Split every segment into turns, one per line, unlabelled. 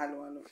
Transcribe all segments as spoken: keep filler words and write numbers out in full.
Allô, allô.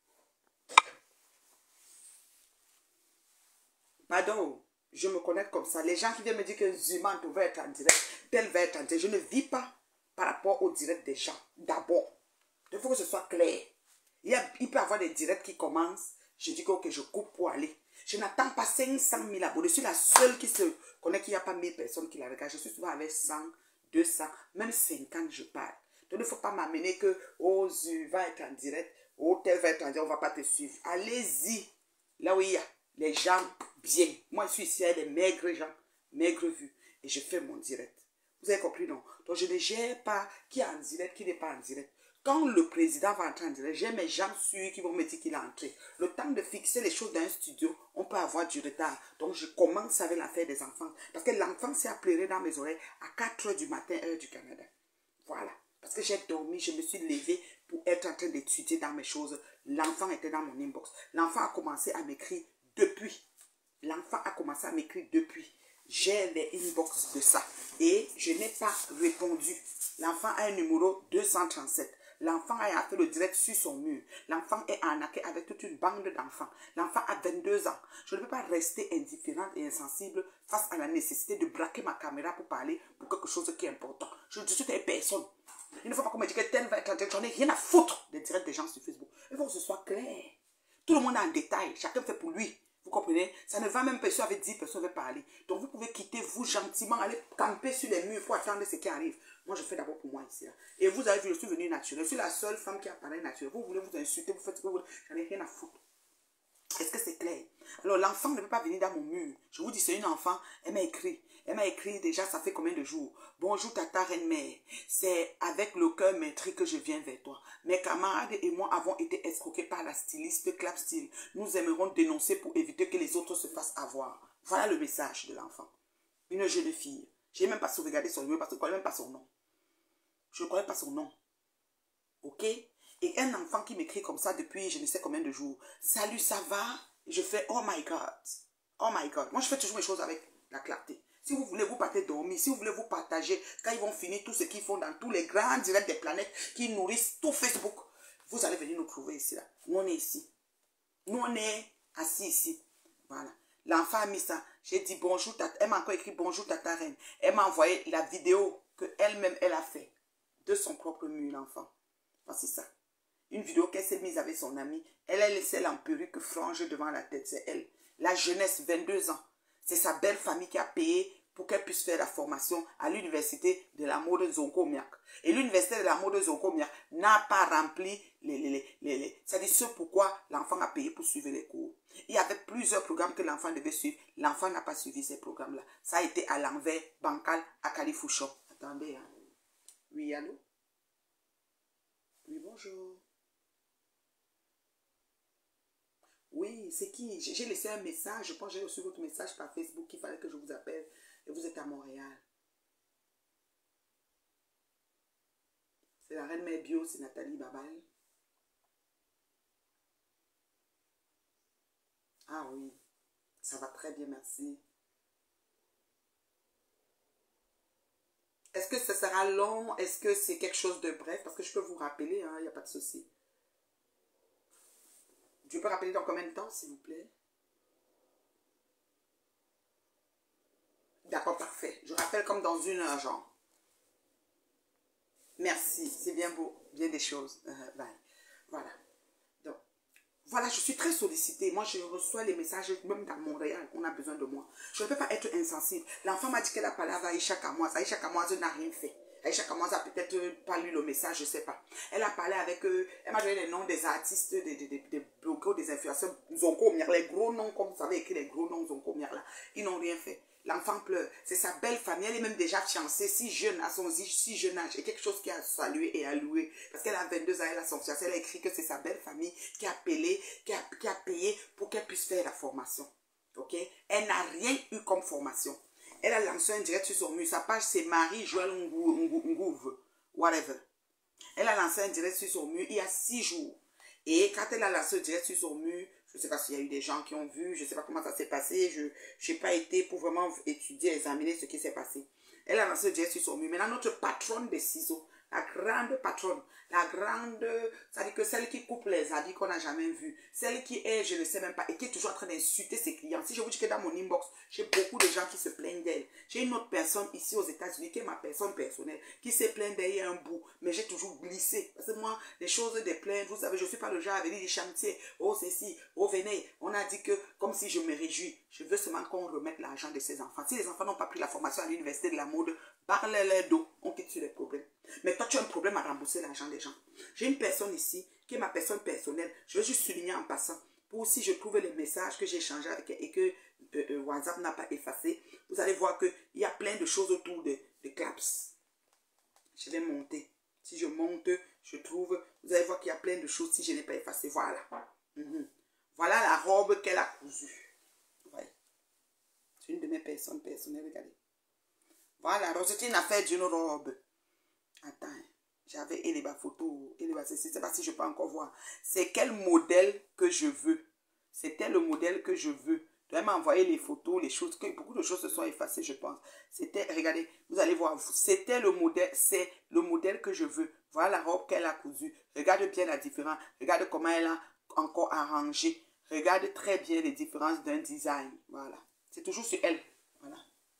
Pardon, je me connecte comme ça. Les gens qui viennent me dire que Zuma va être en direct, tel va être en direct. Je ne vis pas par rapport au direct des gens. D'abord, il faut que ce soit clair. Il, y a, il peut y avoir des directs qui commencent. Je dis que okay, je coupe pour aller. Je n'attends pas cinq cent mille abonnés. Je suis la seule qui se connaît qu'il n'y a pas mille personnes qui la regardent. Je suis souvent avec cent, deux cents, même cinquante, je parle. Donc, il ne faut pas m'amener que, oh, Zu va être en direct, oh, tel va être en direct, on ne va pas te suivre. Allez-y, là où il y a les gens bien. Moi, je suis ici avec des maigres gens, maigres vues, et je fais mon direct. Vous avez compris, non? Donc, je ne gère pas qui est en direct, qui n'est pas en direct. Quand le président va entrer en direct, j'ai mes gens sûrs qui vont me dire qu'il est entré. Le temps de fixer les choses dans un studio, on peut avoir du retard. Donc, je commence avec l'affaire des enfants. Parce que l'enfant s'est appelé dans mes oreilles à quatre heures du matin, heure du Canada. Voilà. Parce que j'ai dormi, je me suis levée pour être en train d'étudier dans mes choses. L'enfant était dans mon inbox. L'enfant a commencé à m'écrire depuis. L'enfant a commencé à m'écrire depuis. J'ai les inbox de ça. Et je n'ai pas répondu. L'enfant a un numéro deux cent trente-sept. L'enfant a fait le direct sur son mur. L'enfant est arnaqué avec toute une bande d'enfants. L'enfant a vingt-deux ans. Je ne peux pas rester indifférente et insensible face à la nécessité de braquer ma caméra pour parler pour quelque chose qui est important. Je ne suis qu'une personne. Il ne faut pas qu'on me dise que tel va être en direct. J'en ai rien à foutre des directs des gens sur Facebook. Il faut que ce soit clair. Tout le monde est en détail. Chacun fait pour lui. Vous comprenez? Ça ne va même pas si avec dix personnes veulent parler. Donc vous pouvez quitter vous gentiment, aller camper sur les murs pour attendre ce qui arrive. Moi je fais d'abord pour moi ici. Là. Et vous avez vu, je suis venue naturelle. Je suis la seule femme qui apparaît naturelle. Vous voulez vous insulter, vous faites ce que vous voulez. J'en ai rien à foutre. Est-ce que c'est clair? Alors l'enfant ne peut pas venir dans mon mur. Je vous dis, c'est une enfant. Elle m'a écrit. Elle m'a écrit déjà, ça fait combien de jours? Bonjour Tata Reine-Mère. C'est avec le cœur meurtri que je viens vers toi. Mes camarades et moi avons été escroqués par la styliste Clap Style. Nous aimerons dénoncer pour éviter que les autres se fassent avoir. Voilà le message de l'enfant. Une jeune fille. Je n'ai même pas sauvegardé son numéro parce que je ne connais même pas son nom. Je ne connais pas son nom. Ok? Et un enfant qui m'écrit comme ça depuis je ne sais combien de jours. Salut, ça va? Je fais oh my God. Oh my God. Moi, je fais toujours mes choses avec la clarté. Si vous voulez vous partez dormir, si vous voulez vous partager, quand ils vont finir tout ce qu'ils font dans tous les grands directs des planètes qui nourrissent tout Facebook, vous allez venir nous trouver ici. Là. Nous, on est ici. Nous, on est assis ici. Voilà. L'enfant a mis ça. J'ai dit bonjour, tata. Elle m'a encore écrit bonjour, Tata Reine. Elle m'a envoyé la vidéo qu'elle-même, elle a fait de son propre mur, l'enfant. Voici ça. Une vidéo qu'elle s'est mise avec son amie. Elle a laissé l'emperruque frange devant la tête. C'est elle. La jeunesse, vingt-deux ans. C'est sa belle famille qui a payé pour qu'elle puisse faire la formation à l'université de la mode Zonko Miak. Et l'université de la mode Zonko Miak n'a pas rempli les... les, les, les, les c'est-à-dire ce pourquoi l'enfant a payé pour suivre les cours. Il y avait plusieurs programmes que l'enfant devait suivre. L'enfant n'a pas suivi ces programmes-là. Ça a été à l'envers, bancal, à Califouchon. Attendez, hein. Oui, allô? Oui, bonjour. Oui, c'est qui? J'ai laissé un message. Je pense que j'ai reçu votre message par Facebook qu'il fallait que je vous appelle. Et vous êtes à Montréal. C'est la Reine Mère Bio, c'est Nathalie Babal. Ah oui, ça va très bien, merci. Est-ce que ça sera long? Est-ce que c'est quelque chose de bref? Parce que je peux vous rappeler, il hein, n'y a pas de souci. Je peux rappeler dans combien de temps, s'il vous plaît? D'accord, parfait. Je rappelle comme dans une heure, genre. Merci, c'est bien beau, bien des choses. Euh, bye. Voilà. Donc, voilà, je suis très sollicitée. Moi, je reçois les messages, même dans Montréal, on a besoin de moi. Je ne peux pas être insensible. L'enfant m'a dit qu'elle a parlé à Aïcha Kamoise. Aïcha Kamoise n'a rien fait. Aïcha Kamoise a peut-être pas lu le message, je ne sais pas. Elle a parlé avec eux. Elle m'a donné les noms des artistes, des, des, des, des blogueurs, des influenceurs. Zonko Miak, les gros noms, comme vous savez écrit les gros noms Zonko Miak là. Ils n'ont rien fait. L'enfant pleure. C'est sa belle famille. Elle est même déjà fiancée, si jeune, à son si jeune âge. Et quelque chose qui a salué et a loué. Parce qu'elle a vingt-deux ans, elle a son fiancé. Elle a écrit que c'est sa belle famille qui a appelé, qui a, qui a payé pour qu'elle puisse faire la formation. Ok? Elle n'a rien eu comme formation. Elle a lancé un direct sur son mur. Sa page, c'est Marie-Joëlle Ngouve. Whatever. Elle a lancé un direct sur son mur il y a six jours. Et quand elle a lancé un direct sur son mur, je ne sais pas s'il y a eu des gens qui ont vu, je ne sais pas comment ça s'est passé. Je n'ai pas été pour vraiment étudier, examiner ce qui s'est passé. Elle a lancé un direct sur son mur. Maintenant, notre patronne des ciseaux la grande patronne, la grande, c'est-à-dire que celle qui coupe les habits qu'on n'a jamais vu, celle qui est, je ne sais même pas, et qui est toujours en train d'insulter ses clients. Si je vous dis que dans mon inbox, j'ai beaucoup de gens qui se plaignent d'elle. J'ai une autre personne ici aux États-Unis qui est ma personne personnelle, qui s'est plaint d'elle il y a un bout, mais j'ai toujours glissé. Parce que moi, les choses des plaintes, vous savez, je ne suis pas le genre à venir du chantier, oh ceci, oh venez. On a dit que, comme si je me réjouis, je veux seulement qu'on remette l'argent de ses enfants. Si les enfants n'ont pas pris la formation à l'université de la mode, parlez-leur d'eau, on quitte sur les problèmes. Mais toi, tu as un problème à rembourser l'argent des gens. J'ai une personne ici, qui est ma personne personnelle. Je vais juste souligner en passant, pour si je trouve les messages que j'ai échangés avec elle et que euh, euh, WhatsApp n'a pas effacé, vous allez voir qu'il y a plein de choses autour de, de Claps. Je vais monter. Si je monte, je trouve, vous allez voir qu'il y a plein de choses si je n'ai pas effacé. Voilà. Mm-hmm. Voilà la robe qu'elle a cousue. Vous voyez. C'est une de mes personnes personnelles, regardez. Voilà, donc c'est une affaire d'une robe. Attends, j'avais et les photos, et les je ne sais pas si je peux encore voir. C'est quel modèle que je veux. C'était le modèle que je veux. Elle m'a envoyé les photos, les choses, que beaucoup de choses se sont effacées, je pense. C'était, regardez, vous allez voir, c'était le modèle, c'est le modèle que je veux. Voilà la robe qu'elle a cousue. Regarde bien la différence. Regarde comment elle a encore arrangé. Regarde très bien les différences d'un design. Voilà. C'est toujours sur elle. Voilà.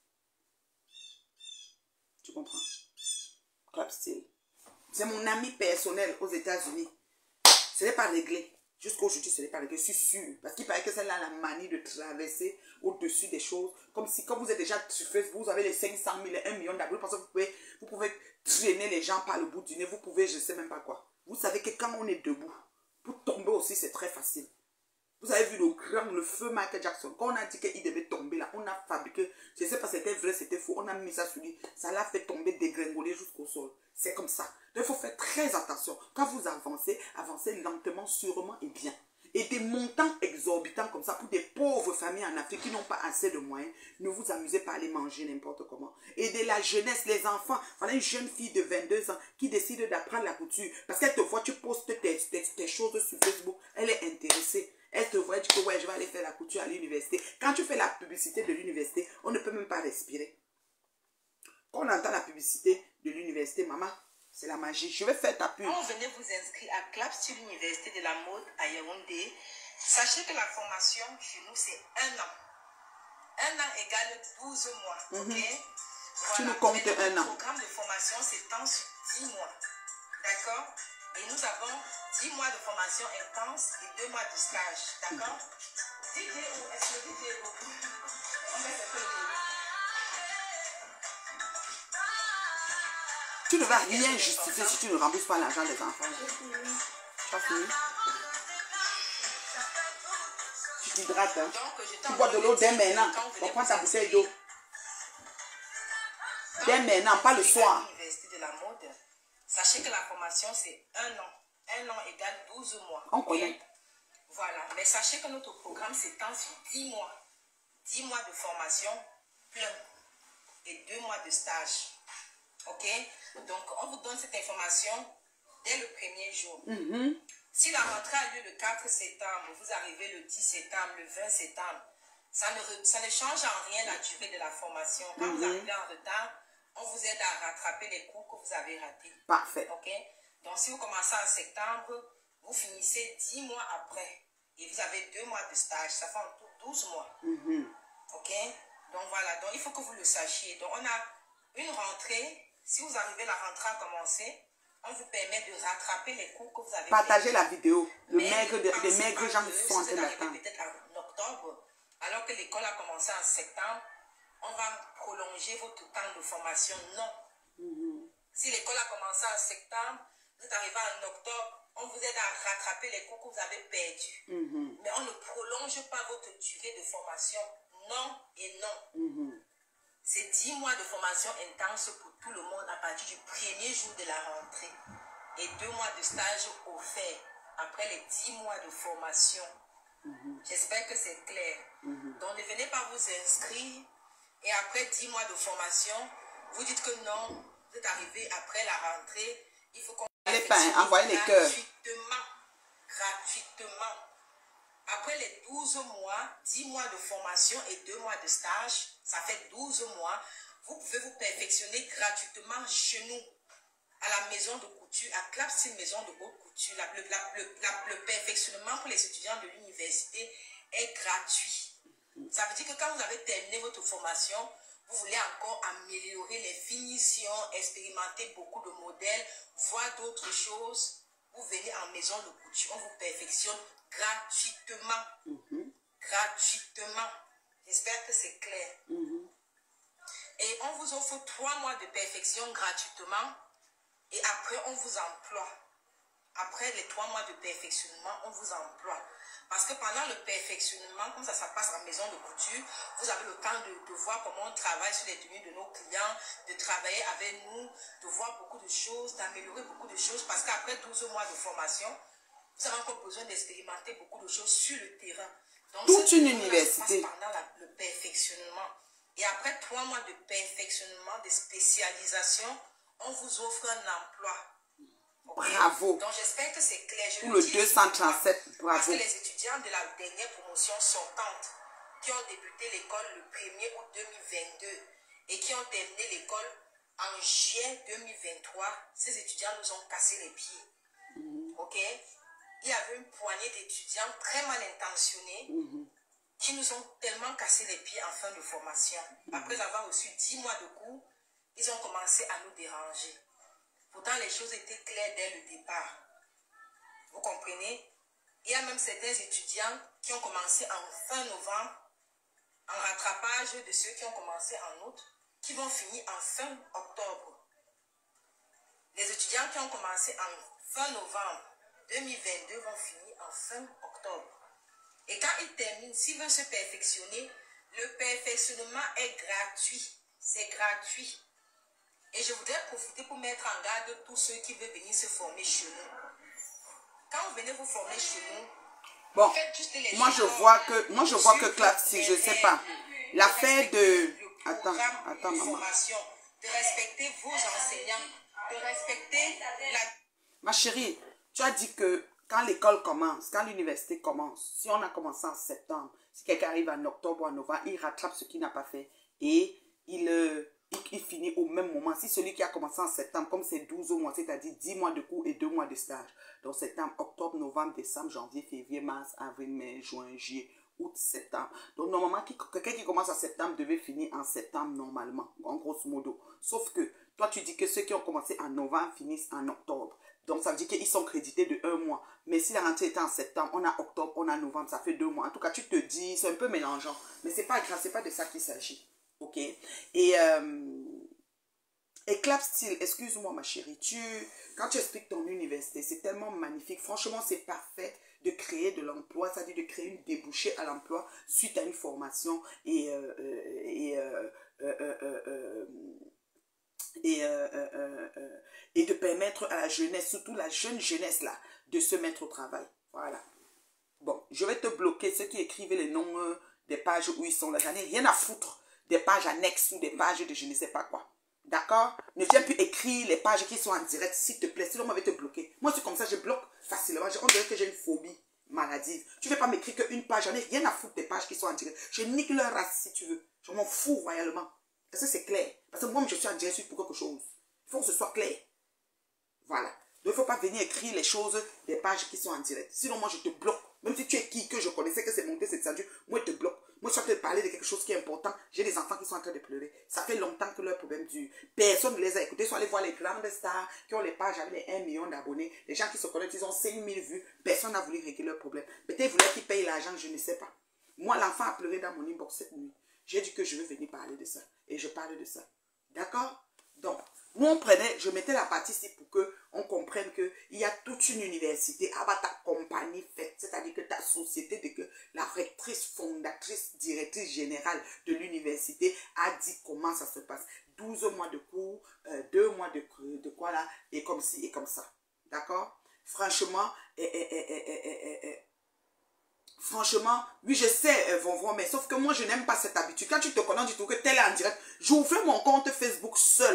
Tu comprends? Clap Style. C'est mon ami personnel aux États-Unis. Ce n'est pas réglé. Jusqu'aujourd'hui, ce n'est pas réglé. Je suis sûre. Parce qu'il paraît que celle-là a la manie de traverser au-dessus des choses. Comme si, comme vous êtes déjà sur Facebook, vous avez les cinq cent mille, un million d'abonnés. Parce que vous pouvez, vous pouvez traîner les gens par le bout du nez. Vous pouvez, je ne sais même pas quoi. Vous savez que quand on est debout, pour tomber aussi, c'est très facile. Vous avez vu le grand, le feu Michael Jackson. Quand on a dit qu'il devait tomber là, on a fabriqué, je ne sais pas si c'était vrai, c'était faux, on a mis ça sur lui. Ça l'a fait tomber, dégringoler jusqu'au sol. C'est comme ça. Donc il faut faire très attention. Quand vous avancez, avancez lentement, sûrement et bien. Et des montants exorbitants comme ça pour des pauvres familles en Afrique qui n'ont pas assez de moyens, ne vous amusez pas à aller manger n'importe comment. Et de la jeunesse, les enfants, voilà une jeune fille de vingt-deux ans qui décide d'apprendre la couture. Parce qu'elle te voit, tu postes tes, tes, tes choses sur Facebook, elle est intéressée. Elle te voit, elle dit que ouais, je vais aller faire la couture à l'université. Quand tu fais la publicité de l'université, on ne peut même pas respirer. Quand on entend la publicité de l'université, maman, c'est la magie. Je vais faire ta pub.
Quand vous venez vous inscrire à Claps sur l'université de la mode à Yaoundé, sachez que la formation chez nous, c'est un an. Un an égale douze mois.
Mm-hmm.
Ok? Voilà.
Tu nous comptes un an.
Le programme de formation s'étend sur dix mois. D'accord? Et nous avons dix mois de formation intense et deux mois de stage. D'accord? D J, est-ce que D J est beaucoup? On va s'appeler.
Tu ne vas rien justifier si tu ne rembourses pas l'argent des enfants. Tu as fini? Tu t'hydrates. Hein? Tu bois de l'eau dès maintenant. On prend ta bouteille d'eau. Dès maintenant, pas le soir.
De la mode, sachez que la formation, c'est un an. Un an égale douze mois.
On connaît.
Voilà. Mais sachez que notre programme s'étend sur dix mois. dix mois de formation plein et deux mois de stage. Ok? Donc, on vous donne cette information dès le premier jour.
Mm-hmm.
Si la rentrée a lieu le quatre septembre, vous arrivez le dix septembre, le vingt septembre, ça ne, ça ne change en rien la durée de la formation. Quand mm-hmm. vous arrivez en retard, on vous aide à rattraper les cours que vous avez ratés.
Parfait.
Ok? Donc, si vous commencez en septembre, vous finissez dix mois après. Et vous avez deux mois de stage. Ça fait en tout douze mois.
Mm-hmm.
Ok? Donc, voilà. Donc, il faut que vous le sachiez. Donc, on a une rentrée. Si vous arrivez, la rentrée à commencer, on vous permet de rattraper les cours que vous avez
Partagez
fait.
la vidéo. Le
Mais
maigre de, les maigres gens qui sont en train d'attendre.
Peut-être en octobre, alors que l'école a commencé en septembre, on va prolonger votre temps de formation. Non. Mm-hmm. Si l'école a commencé en septembre, vous êtes arrivé en octobre, on vous aide à rattraper les cours que vous avez perdus. Mm-hmm. Mais on ne prolonge pas votre durée de formation. Non et non. Mm-hmm. C'est dix mois de formation intense pour tout le monde à partir du premier jour de la rentrée. Et deux mois de stage offerts après les dix mois de formation. Mm-hmm. J'espère que c'est clair. Mm-hmm. Donc ne venez pas vous inscrire. Et après dix mois de formation, vous dites que non, vous êtes arrivé après la rentrée, il faut qu'on
Allez pas, hein, envoyez les cœurs.
Gratuitement. Gratuitement. Après les douze mois, dix mois de formation et deux mois de stage, ça fait douze mois, vous pouvez vous perfectionner gratuitement chez nous. à la maison de couture, à Clap Style Maison de haute couture, la, le, la, le, la, le perfectionnement pour les étudiants de l'université est gratuit. Ça veut dire que quand vous avez terminé votre formation, vous voulez encore améliorer les finitions, expérimenter beaucoup de modèles, voir d'autres choses, vous venez en maison de couture, on vous perfectionne gratuitement. Mm-hmm. Gratuitement. J'espère que c'est clair. Mm-hmm. Et on vous offre trois mois de perfection gratuitement et après on vous emploie. Après les trois mois de perfectionnement, on vous emploie. Parce que pendant le perfectionnement, comme ça, ça passe en maison de couture, vous avez le temps de, de voir comment on travaille sur les tenues de nos clients, de travailler avec nous, de voir beaucoup de choses, d'améliorer beaucoup de choses. Parce qu'après douze mois de formation, vous avez encore besoin d'expérimenter beaucoup de choses sur le terrain. Donc,
toute une université.
Ça passe pendant la, le perfectionnement. Et après trois mois de perfectionnement, de spécialisation, on vous offre un emploi. Okay.
Bravo.
Donc j'espère que c'est clair. Je
Pour le deux cent trente-sept, bravo.
Parce que les étudiants de la dernière promotion sortante qui ont débuté l'école le premier août deux mille vingt-deux et qui ont terminé l'école en juillet deux mille vingt-trois, ces étudiants nous ont cassé les pieds. Mm-hmm. Ok? Il y avait une poignée d'étudiants très mal intentionnés mm-hmm. qui nous ont tellement cassé les pieds en fin de formation. Mm-hmm. Après avoir reçu dix mois de cours, ils ont commencé à nous déranger. Pourtant, les choses étaient claires dès le départ. Vous comprenez? Il y a même certains étudiants qui ont commencé en fin novembre, en rattrapage de ceux qui ont commencé en août, qui vont finir en fin octobre. Les étudiants qui ont commencé en fin novembre deux mille vingt-deux vont finir en fin octobre. Et quand ils terminent, s'ils veulent se perfectionner, le perfectionnement est gratuit. C'est gratuit. Et je voudrais profiter pour mettre en garde tous ceux qui veulent venir se former chez nous. Quand vous venez vous former chez nous,
bon,
faites juste les
moi je vois que moi je vois que Clap Style, je sais pas. L'affaire de attends, attends maman.
De respecter vos enseignants, de respecter la...
Ma chérie, tu as dit que quand l'école commence, quand l'université commence, si on a commencé en septembre, si quelqu'un arrive en octobre ou en novembre, il rattrape ce qu'il n'a pas fait et il euh, Il, il finit au même moment. Si celui qui a commencé en septembre, comme c'est douze mois, c'est-à-dire dix mois de cours et deux mois de stage. Donc septembre, octobre, novembre, décembre, janvier, février, mars, avril, mai, juin, juillet, août, septembre. Donc normalement, quelqu'un qui commence en septembre devait finir en septembre normalement, en grosso modo. Sauf que toi, tu dis que ceux qui ont commencé en novembre finissent en octobre. Donc ça veut dire qu'ils sont crédités de un mois. Mais si la rentrée était en septembre, on a octobre, on a novembre, ça fait deux mois. En tout cas, tu te dis, c'est un peu mélangeant. Mais c'est pas grave, c'est pas de ça qu'il s'agit. Ok, et, euh, et Clap Style, excuse-moi ma chérie, tu, quand tu expliques ton université, c'est tellement magnifique, franchement c'est parfait de créer de l'emploi, c'est-à-dire de créer une débouchée à l'emploi suite à une formation et, euh, et, euh, euh, euh, euh, et, euh, euh, euh, et de permettre à la jeunesse, surtout la jeune jeunesse là, de se mettre au travail, voilà. Bon, je vais te bloquer ceux qui écrivent les noms euh, des pages où ils sont là, j'en ai rien à foutre. Des pages annexes ou des pages de je ne sais pas quoi. D'accord? Ne viens plus écrire les pages qui sont en direct, s'il te plaît. Sinon, on va te bloquer. Moi, c'est comme ça, je bloque facilement. On dirait que j'ai une phobie maladive. Tu ne veux pas m'écrire qu'une page. J'en ai rien à foutre des pages qui sont en direct. Je nique leur race si tu veux. Je m'en fous royalement. Parce que c'est clair. Parce que moi, je suis en direct pour quelque chose. Il faut que ce soit clair. Voilà. Donc, il ne faut pas venir écrire les choses des pages qui sont en direct. Sinon, moi, je te bloque. Même si tu es qui que je connaissais que c'est monté, c'est descendu, moi, je te bloque. Moi, je suis en train de parler de quelque chose qui est important. J'ai des enfants qui sont en train de pleurer. Ça fait longtemps que leur problème dure. Personne ne les a écoutés. Ils sont allés voir les grandes stars qui ont les pages avec un million d'abonnés. Les gens qui se connaissent, ils ont cinq mille vues. Personne n'a voulu régler leur problème. Peut-être qu'ils voulaient qu'ils payent l'argent, je ne sais pas. Moi, l'enfant a pleuré dans mon inbox cette nuit. J'ai dit que je veux venir parler de ça. Et je parle de ça. D'accord? Donc, nous, on prenait, je mettais la partie ici pour qu'on comprenne qu'il y a toute une université à ta compagnie faite, c'est-à-dire que ta société, de que la rectrice, fondatrice, directrice générale de l'université a dit comment ça se passe. douze mois de cours, euh, deux mois de, de quoi là, et comme ci et comme ça. D'accord? Franchement, et, et, et, et, et, et, et, franchement, oui, je sais, euh, Vonvon, mais sauf que moi, je n'aime pas cette habitude. Quand tu te connais, tu trouves que tel est en direct. J'ouvrais mon compte Facebook seul.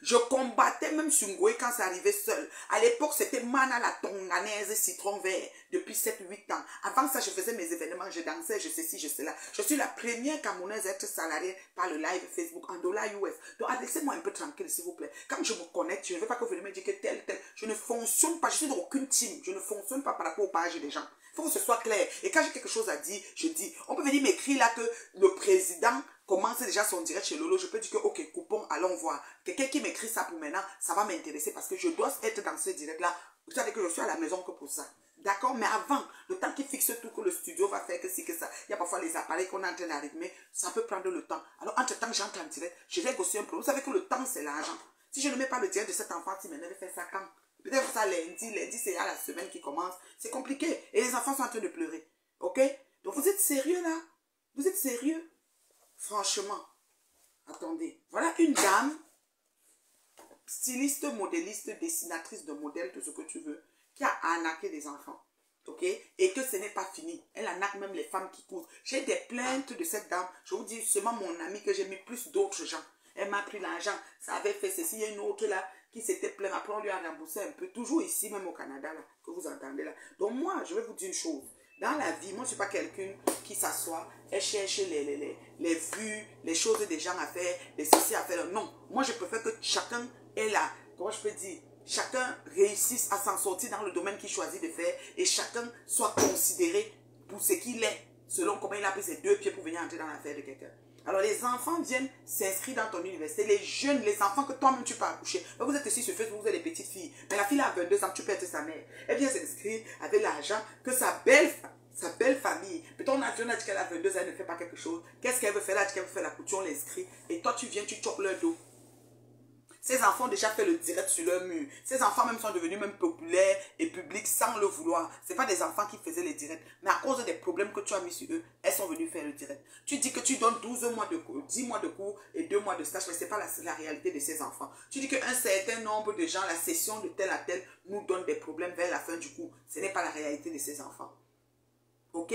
Je combattais même Sungwe quand ça arrivait seul. À l'époque, c'était Mana la tonganaise, citron vert, depuis sept huit ans. Avant ça, je faisais mes événements, je dansais, je sais ci, je sais là. Je suis la première Camerounaise à être salariée par le live Facebook en dollars U S. Donc, laissez-moi un peu tranquille, s'il vous plaît. Quand je me connecte, je ne veux pas que vous veniez me dire que tel, tel. Je ne fonctionne pas, je suis dans aucune team. Je ne fonctionne pas par rapport aux pages des gens. Il faut que ce soit clair. Et quand j'ai quelque chose à dire, je dis. On peut venir m'écrire là que le président commence déjà son direct chez Lolo. Je peux dire que, ok, coupons, allons voir. Quelqu'un qui m'écrit ça pour maintenant, ça va m'intéresser parce que je dois être dans ce direct-là. Vous savez que je suis à la maison que pour ça. D'accord? Mais avant, le temps qui fixe tout, que le studio va faire que si, que ça. Il y a parfois les appareils qu'on est en train d'arriver. Ça peut prendre le temps. Alors, entre-temps, j'entends en direct. Je vais gosser un peu. Vous savez que le temps, c'est l'argent. Si je ne mets pas le direct de cet enfant, si maintenant, il fait ça quand? Peut-être ça lundi, lundi c'est à la semaine qui commence. C'est compliqué. Et les enfants sont en train de pleurer. Ok? Donc vous êtes sérieux là? Vous êtes sérieux? Franchement. Attendez. Voilà une dame, styliste, modéliste, dessinatrice de modèles, tout ce que tu veux, qui a arnaqué des enfants. Ok? Et que ce n'est pas fini. Elle arnaque même les femmes qui courent. J'ai des plaintes de cette dame. Je vous dis seulement mon ami que j'ai mis plus d'autres gens. Elle m'a pris l'argent. Ça avait fait ceci. Il y a une autre là qui s'était plaint. Après, on lui a remboursé un peu. Toujours ici, même au Canada, là, que vous entendez là. Donc moi, je vais vous dire une chose. Dans la vie, moi, je ne suis pas quelqu'un qui s'assoit et cherche les, les, les, les vues, les choses des gens à faire, les ceci à faire. Non. Moi, je préfère que chacun est là. Comment je peux dire? Chacun réussisse à s'en sortir dans le domaine qu'il choisit de faire et chacun soit considéré pour ce qu'il est, selon comment il a pris ses deux pieds pour venir entrer dans l'affaire de quelqu'un. Alors les enfants viennent s'inscrire dans ton université, les jeunes, les enfants que toi-même tu peux accoucher. Vous êtes ici sur Facebook, vous êtes des petites filles, mais la fille a vingt-deux ans, tu peux être sa mère. Elle vient s'inscrire avec l'argent que sa belle, sa belle famille, peut-être on a dit qu'elle a vingt-deux ans, elle ne fait pas quelque chose. Qu'est-ce qu'elle veut faire là? Qu'elle veut faire la couture, on l'inscrit. Et toi tu viens, tu chopes leur dos. Ces enfants ont déjà fait le direct sur leur mur. Ces enfants même sont devenus même populaires et publics sans le vouloir. Ce n'est pas des enfants qui faisaient les directs. Mais à cause des problèmes que tu as mis sur eux, elles sont venues faire le direct. Tu dis que tu donnes douze mois de cours, dix mois de cours et deux mois de stage. Mais ce n'est pas la, la réalité de ces enfants. Tu dis qu'un certain nombre de gens, la session de tel à tel, nous donne des problèmes vers la fin du cours. Ce n'est pas la réalité de ces enfants. Ok?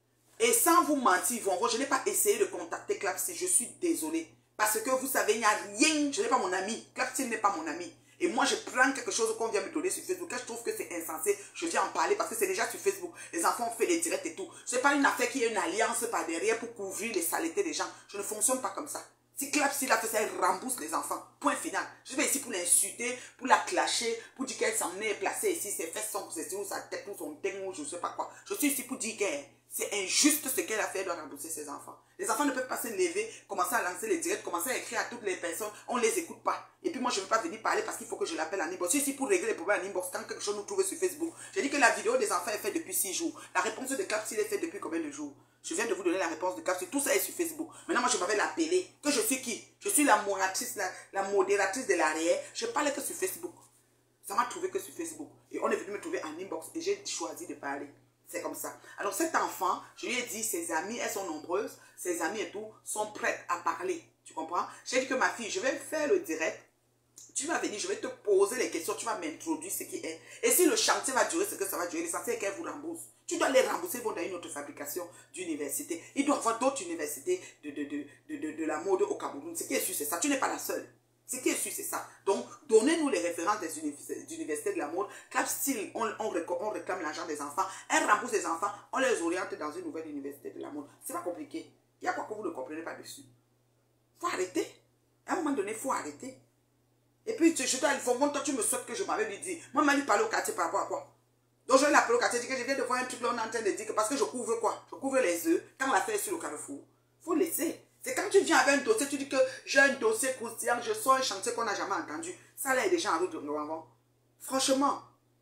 Et sans vous mentir, Yvon, je n'ai pas essayé de contacter Clapsy. Je suis désolée. Parce que vous savez, il n'y a rien. Je n'ai pas mon ami. Clapsy n'est pas mon ami. Et moi, je prends quelque chose qu'on vient me donner sur Facebook. Quand je trouve que c'est insensé, je viens en parler parce que c'est déjà sur Facebook. Les enfants ont fait les directs et tout. Ce n'est pas une affaire qui est une alliance par derrière pour couvrir les saletés des gens. Je ne fonctionne pas comme ça. Si Clapsy l'a fait ça, elle rembourse les enfants. Point final. Je suis pas ici pour l'insulter, pour la clasher, pour dire qu'elle s'en est placée ici, ses fesses sont c'est ou sa tête ou son teint ou je ne sais pas quoi. Je suis ici pour dire que c'est injuste ce qu'elle a fait, elle doit rembourser ses enfants. Les enfants ne peuvent pas se lever, commencer à lancer les directs, commencer à écrire à toutes les personnes, on ne les écoute pas. Et puis moi je ne veux pas venir parler parce qu'il faut que je l'appelle en inbox. Je suis ici pour régler les problèmes en inbox quand quelque chose nous trouve sur Facebook. J'ai dit que la vidéo des enfants est faite depuis six jours. La réponse de Clapsy est faite depuis combien de jours? Je viens de vous donner la réponse de Clapsy. Tout ça est sur Facebook. Maintenant, moi, je m'avais l'appeler. Que je suis qui? Je suis la modératrice, la, la modératrice de l'arrière. Je parlais que sur Facebook. Ça m'a trouvé que sur Facebook. Et on est venu me trouver en inbox. Et j'ai choisi de parler. C'est comme ça. Alors, cet enfant, je lui ai dit, ses amis, elles sont nombreuses. Ses amis et tout sont prêtes à parler. Tu comprends? J'ai dit que ma fille, je vais faire le direct. Tu vas venir, je vais te poser les questions, tu vas m'introduire ce qui est. Et si le chantier va durer ce que ça va durer, l'essentiel est qu'elle vous rembourse. Tu dois les rembourser, ils vont dans une autre fabrication d'université. Il doit y avoir d'autres universités de, de, de, de, de, de la mode au Cameroun. Ce qui est sûr, c'est ça. Tu n'es pas la seule. Ce qui est sûr, c'est ça. Donc, donnez-nous les références des universités de la mode. Clapsy, on, on, on réclame l'argent des enfants. Elle rembourse les enfants. On les oriente dans une nouvelle université de la mode. C'est pas compliqué. Il y a quoi que vous ne comprenez pas dessus. Il faut arrêter. À un moment donné, il faut arrêter. Et puis, je, je dois informer, toi, tu me souhaites que je m'avais lui dit. Moi, je m'avais parlé au quartier par rapport à quoi? Donc, je vais l'appeler au quartier, je dis que je viens de voir un truc là, on est en train de dire que parce que je couvre quoi? Je couvre les œufs. Quand l'affaire est sur le carrefour, il faut laisser. C'est quand tu viens avec un dossier, tu dis que j'ai un dossier croustillant, je sors un chantier qu'on n'a jamais entendu. Ça là est déjà en route de nous avant. Franchement,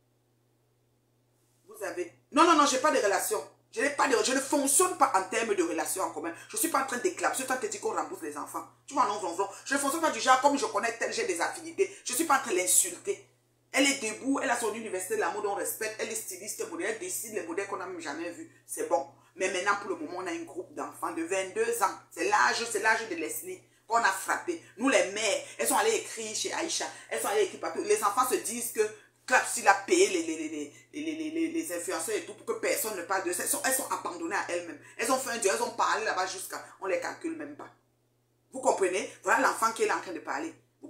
vous avez... Non, non, non, je n'ai pas de relation. Je, pas de... je ne fonctionne pas en termes de relations en commun. Je ne suis pas en train d'éclater, je suis en train de dire qu'on rembourse les enfants. Tu vois, non, non, non. Je ne fonctionne pas du genre comme je connais tel, j'ai des affinités. Je ne suis pas en train de l'insulter. Elle est debout, elle a son université de la mode, on respecte, elle est styliste modèle, elle décide les modèles qu'on n'a même jamais vus. C'est bon. Mais maintenant, pour le moment, on a un groupe d'enfants de vingt-deux ans. C'est l'âge, c'est l'âge de Leslie qu'on a frappé. Nous, les mères, elles sont allées écrire chez Aïcha. Elles sont allées écrire partout. Les enfants se disent que Clapsy a payé les, les, les, les, les, les, les, les influenceurs et tout pour que personne ne parle de ça. Elles sont, elles sont abandonnées à elles-mêmes. Elles ont fait un dieu, elles ont parlé là-bas jusqu'à... On les calcule même pas. Vous comprenez? Voilà l'enfant qui est là en train de parler. Vous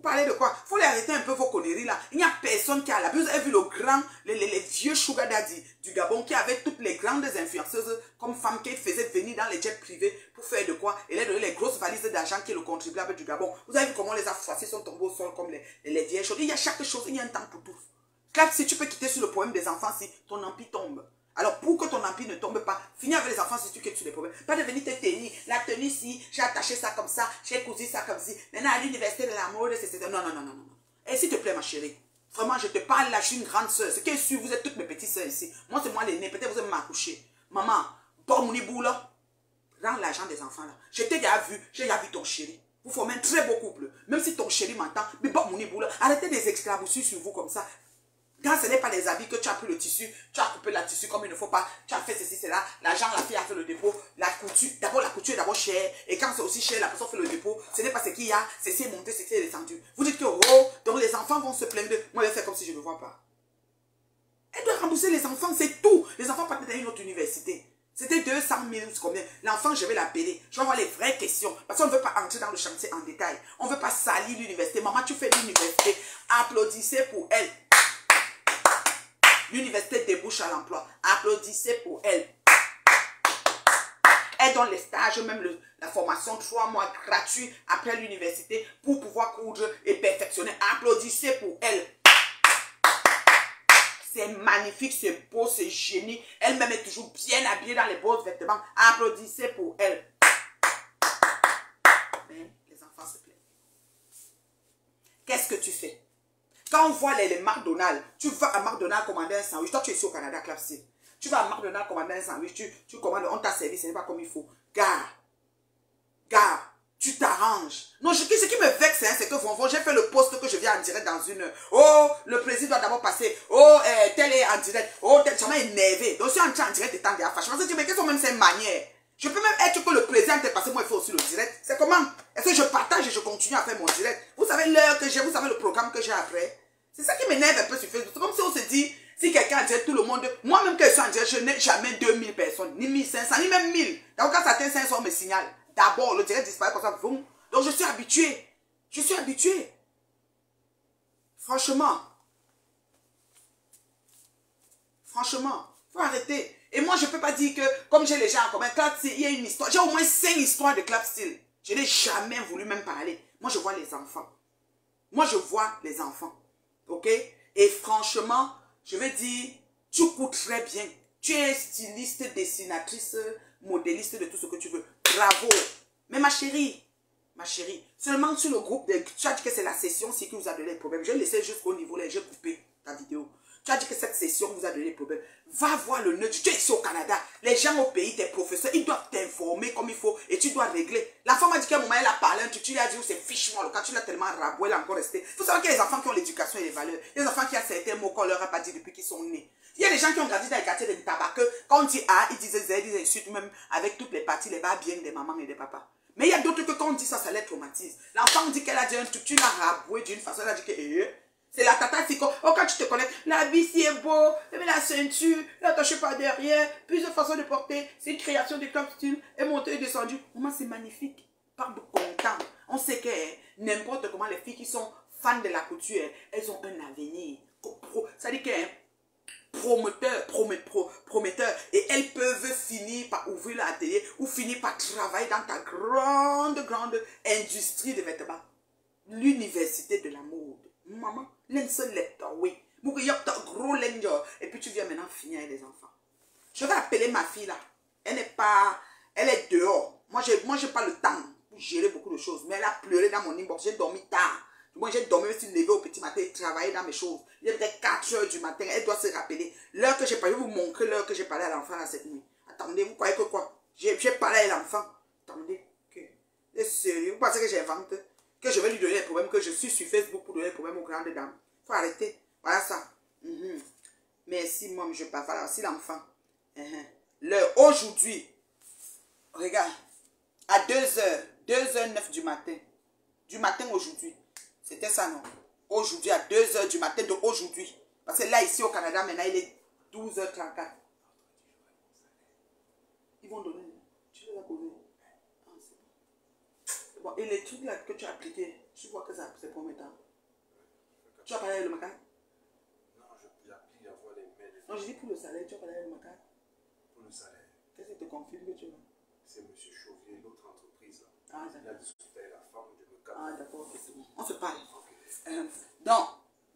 parlez de quoi? Il faut les arrêter un peu vos conneries là. Il n'y a personne qui a la... Vous avez vu le grand, les, les, les vieux sugar daddy du Gabon qui avait toutes les grandes influenceuses comme femmes qui faisaient venir dans les jets privés pour faire de quoi? Et les donner les grosses valises d'argent qui est le contribuable du Gabon. Vous avez vu comment les affroissés sont tombés au sol comme les, les, les vieilles choses. Il y a chaque chose, il y a un temps pour tout. Clap, si tu peux quitter sur le problème des enfants, si ton empire tombe. Alors, pour que ton empire ne tombe pas, finis avec les enfants si tu quittes sur les problèmes. Pas de venir te tenir. La tenue si, j'ai attaché ça comme ça, j'ai cousu ça comme si. Maintenant, à l'université de la mode, c'est ça. Non, non, non, non, non. Et s'il te plaît, ma chérie, vraiment, je te parle là, je suis une grande soeur. C'est que sûr, vous êtes toutes mes petites soeurs ici. Moi, c'est moi l'aîné. Peut-être vous allez m'accoucher. Maman, bon, mon hibou là, rends l'argent des enfants là. Je t'ai déjà vu, j'ai déjà vu ton chéri. Vous formez un très beau couple. Même si ton chéri m'entend, mais bon, mon hibou là, arrêtez des esclavousures sur vous comme ça. Quand ce n'est pas des habits que tu as pris le tissu, tu as coupé la tissu comme il ne faut pas, tu as fait ceci, cela, l'argent, la fille a fait le dépôt, la couture, d'abord la couture est d'abord chère, et quand c'est aussi cher, la personne fait le dépôt, ce n'est pas ce qu'il y a, c'est ce qui est monté, c'est ce qui est descendu. Vous dites que, oh, donc les enfants vont se plaindre, moi je vais faire comme si je ne vois pas. Elle doit rembourser les enfants, c'est tout. Les enfants partent dans une autre université. C'était deux cent mille, combien? L'enfant, je vais l'appeler. Je vais avoir les vraies questions. Parce qu'on ne veut pas entrer dans le chantier en détail. On ne veut pas salir l'université. Maman, tu fais l'université. Applaudissez pour elle. L'université débouche à l'emploi. Applaudissez pour elle. Elle donne les stages, même le, la formation, trois mois gratuits après l'université pour pouvoir coudre et perfectionner. Applaudissez pour elle. C'est magnifique, c'est beau, c'est génie. Elle-même est toujours bien habillée dans les beaux vêtements. Applaudissez pour elle. Mais les enfants se plaignent. Qu'est-ce que tu fais? Quand on voit les, les McDonald's, tu vas à McDonald's commander un sandwich. Toi, tu es ici au Canada, Clapsy. Tu vas à McDonald's commander un sandwich. Tu, tu commandes, on t'a servi, ce n'est pas comme il faut. Gars, gars, tu t'arranges. Non, je, ce qui me vexe, hein, c'est que bon, j'ai fait le post que je viens en direct dans une... Oh, le président doit d'abord passer. Oh, euh, tel est en direct. Oh, tel, ça m'a énervé. Donc, je suis entré en direct et tant déjà fâché. Je me suis dit, mais quelles sont même ces manières? Je peux même être que le président t'est passé, moi il faut aussi le direct. C'est comment? Est-ce que je partage et je continue à faire mon direct? Vous savez l'heure que j'ai, vous savez le programme que j'ai après? C'est ça qui m'énerve un peu sur Facebook. C'est comme si on se dit, si quelqu'un en direct, tout le monde, moi-même que je suis en direct, je n'ai jamais deux mille personnes, ni mille cinq cents, ni même mille. Donc quand ça atteint cinq cents, on me signale. D'abord, le direct disparaît comme ça. Boum. Donc je suis habitué. Je suis habitué. Franchement. Franchement. Il faut arrêter. Et moi, je ne peux pas dire que, comme j'ai les gens en commun, il y a une histoire. J'ai au moins cinq histoires de clap style. Je n'ai jamais voulu même parler. Moi, je vois les enfants. Moi, je vois les enfants. Ok? Et franchement, je vais dire, tu coûtes très bien. Tu es styliste, dessinatrice, modéliste de tout ce que tu veux. Bravo. Mais ma chérie, ma chérie, seulement sur le groupe, de, tu as dit que c'est la session ci qui vous a donné les problèmes. Je laissé jusqu'au niveau là, j'ai coupé ta vidéo. Tu as dit que cette session vous a donné des problèmes. Va voir le neutre. Tu es ici au Canada. Les gens au pays, tes professeurs, ils doivent t'informer comme il faut et tu dois régler. La femme a dit qu'à un moment, elle a parlé un truc. Tu lui as dit, c'est fiche-moi. Quand tu l'as tellement raboué, elle a encore resté. Il faut savoir qu'il y a des enfants qui ont l'éducation et les valeurs. Il y a des enfants qui ont certains mots qu'on leur a pas dit depuis qu'ils sont nés. Il y a des gens qui ont grandi dans les quartiers de tabac. Quand on dit A, ils disent Z, ils insultent même avec toutes les parties, les bas bien des mamans et des papas. Mais il y a d'autres que quand on dit ça, ça les traumatise. L'enfant dit qu'elle a dit un truc, tu l'as raboué d'une façon, elle a dit que... Eh, c'est la tata fico. Oh, quand tu te connais, la bici est beau, la ceinture, l'attaché pas derrière, plusieurs façons de porter, c'est une création de club style, et monté et descendu. Maman, c'est magnifique. Pas de content. On sait que n'importe comment les filles qui sont fans de la couture, elles ont un avenir. Ça dit qu'un prometteur, prometteur, prometteur, et elles peuvent finir par ouvrir l'atelier ou finir par travailler dans ta grande, grande industrie de vêtements. L'université de la mode. Maman, l'un seul lecteur, oui. Gros et puis tu viens maintenant finir avec les enfants. Je vais appeler ma fille là. Elle n'est pas... Elle est dehors. Moi, je n'ai moi, pas le temps pour gérer beaucoup de choses. Mais elle a pleuré dans mon inbox. J'ai dormi tard. Moi, j'ai dormi, je me suis levé au petit matin et travaillé dans mes choses. Il est peut-être quatre heures du matin. Elle doit se rappeler. L'heure que j'ai parlé, je vais vous montrer l'heure que j'ai parlé à l'enfant là cette nuit. Attendez, vous croyez que quoi? J'ai parlé à l'enfant. Attendez. C'est sérieux. Vous pensez que j'invente? Que je vais lui donner les problèmes, que je suis sur Facebook pour donner les problèmes aux grandes dames. Il faut arrêter. Voilà ça. Mm-hmm. Merci, maman, je parle. Voilà, aussi l'enfant. Uh-huh. L'heure, aujourd'hui, regarde, à deux heures, deux heures neuf du matin, du matin aujourd'hui, c'était ça, non? Aujourd'hui, à deux heures du matin de aujourd'hui. Parce que là, ici au Canada, maintenant, il est douze heures trente-quatre. Ils vont donner. Tu les as posés. Ah, c'est bon. Bon, et les trucs là que tu as appliqués, Je vois que ça c'est pour mes temps. Tu as parlé avec le macaque?
Non, je j'applique à voir les mails.
Non, je dis pour le salaire, tu as parlé avec le macaque?
Pour le salaire.
Qu'est-ce qui te confirme que tu veux?
C'est M. Chauvier, l'autre entreprise. Là.
Ah,
il a discuté avec la femme de me
Ah, d'accord, ok, c'est bon. On se parle.
Okay.
Euh, donc,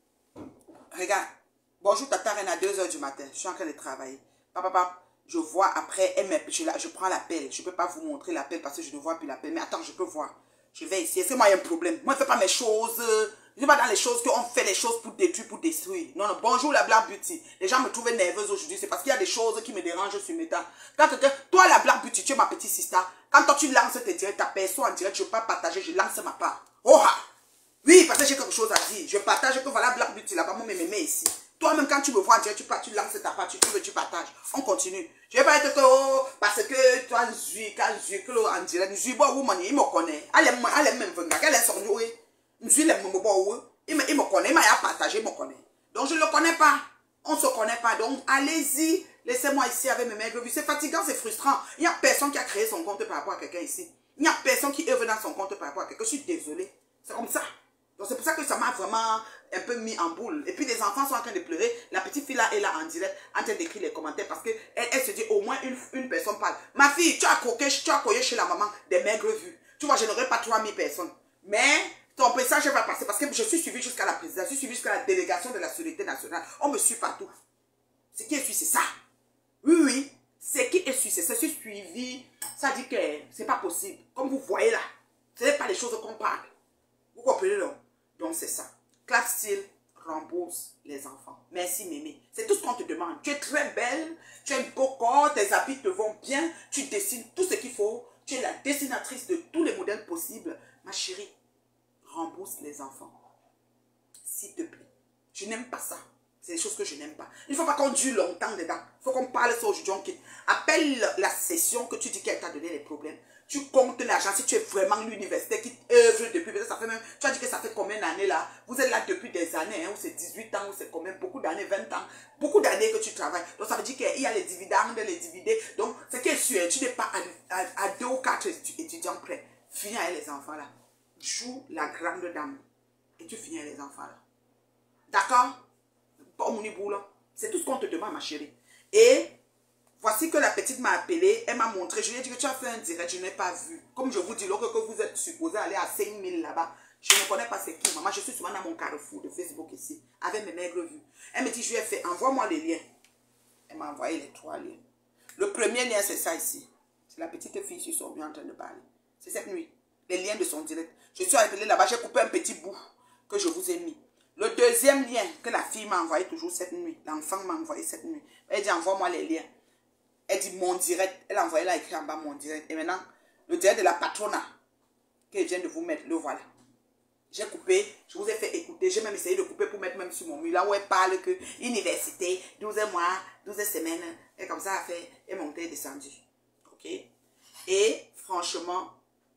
regarde. Bonjour, Tata Reine à deux heures du matin. Je suis en train de travailler. Papa, papa, je vois après, elle me, je, la, je prends l'appel. Je ne peux pas vous montrer l'appel parce que je ne vois plus l'appel. Mais attends, je peux voir. Je vais ici. Est-ce que moi, il y a un problème? Moi, je ne fais pas mes choses. Je ne vais pas dans les choses qu'on fait les choses pour détruire, pour détruire. Non, non. Bonjour, la Black Beauty. Les gens me trouvent nerveuse aujourd'hui. C'est parce qu'il y a des choses qui me dérangent sur mes temps. Quand toi, la Black Beauty, tu es ma petite sister. Quand toi, tu lances tes directs, ta personne en direct, je ne veux pas partager. Je lance ma part. Oh, ah! Oui, parce que j'ai quelque chose à dire. Je partage que voilà Black Beauty là-bas, moi, me met ici. Toi-même, quand tu me vois en direct, tu, tu lances ta part, tu, tu veux, tu partages. On continue. Je ne vais pas être que, oh, parce que toi, Zui, quand Zui, que en direct, Zui, bon, woman, il me connaît. Elle aime même venir. Elle est son noué. Zui, il me bon, il me connaît, il m'a partagé, il me connaît. Donc, je ne le connais pas. On ne se connaît pas. Donc, allez-y. Laissez-moi ici avec mes maigres vues. C'est fatigant, c'est frustrant. Il n'y a personne qui a créé son compte par rapport à quelqu'un ici. Il n'y a personne qui œuvre dans son compte par rapport à quelqu'un. Je suis désolée. C'est comme ça. Donc c'est pour ça que ça m'a vraiment un peu mis en boule. Et puis les enfants sont en train de pleurer. La petite fille là est là en direct, en train d'écrire les commentaires parce qu'elle elle se dit au moins une, une personne parle. Ma fille, tu as croqué, tu as croqué chez la maman des maigres vues. Tu vois, je n'aurai pas trois mille personnes. Mais ton message va passer parce que je suis suivi jusqu'à la présidence, je suis suivi jusqu'à la délégation de la Sûreté nationale. On me suit partout. Ce qui est suivi, c'est ça. Oui, oui. Ce qui est suivi, c'est ça. Je suis suivi. Ça dit que c'est pas possible. Comme vous voyez là, ce n'est pas les choses qu'on parle. Vous comprenez donc? Donc c'est ça. Clap Style rembourse les enfants. Merci Mémé. C'est tout ce qu'on te demande. Tu es très belle, tu as un beau corps, tes habits te vont bien, tu dessines tout ce qu'il faut. Tu es la dessinatrice de tous les modèles possibles. Ma chérie, rembourse les enfants. S'il te plaît. Je n'aime pas ça. C'est des choses que je n'aime pas. Il ne faut pas qu'on dure longtemps dedans. Il faut qu'on parle ça aujourd'hui. On quitte. Appelle la session que tu dis qu'elle t'a donné les problèmes. Tu comptes l'argent si tu es vraiment l'université qui œuvre depuis. Ça fait même, tu as dit que ça fait combien d'années là? Vous êtes là depuis des années, hein, ou c'est dix-huit ans, ou c'est combien? Beaucoup d'années, vingt ans. Beaucoup d'années que tu travailles. Donc ça veut dire qu'il y a les dividendes, les dividés. Donc ce qui est sûr, tu n'es pas à, à, à deux ou quatre étudiants près. Finis avec les enfants là. Joue la grande dame. Et tu finis avec les enfants là. D'accord? C'est tout ce qu'on te demande, ma chérie. Et voici que la petite m'a appelé, elle m'a montré, je lui ai dit que tu as fait un direct, je n'ai pas vu. Comme je vous dis, lorsque vous êtes supposé aller à cinq mille là-bas, je ne connais pas c'est qui. Maman, je suis souvent dans mon carrefour de Facebook ici, avec mes maigres vues. Elle me dit, je lui ai fait, envoie-moi les liens. Elle m'a envoyé les trois liens. Le premier lien, c'est ça ici. C'est la petite fille sur son bien en train de parler. C'est cette nuit. Les liens de son direct. Je suis appelée là-bas, j'ai coupé un petit bout que je vous ai mis. Le deuxième lien que la fille m'a envoyé toujours cette nuit, l'enfant m'a envoyé cette nuit. Elle dit, envoie-moi les liens. Elle dit, mon direct. Elle a envoyé là, écrit en bas, mon direct. Et maintenant, le direct de la patronat que je viens de vous mettre, le voilà. J'ai coupé, je vous ai fait écouter. J'ai même essayé de couper pour mettre même sur mon mur. Là où elle parle que université, douze mois, douze semaines. Et comme ça, elle fait, elle est montée et descendue. Ok? Et franchement,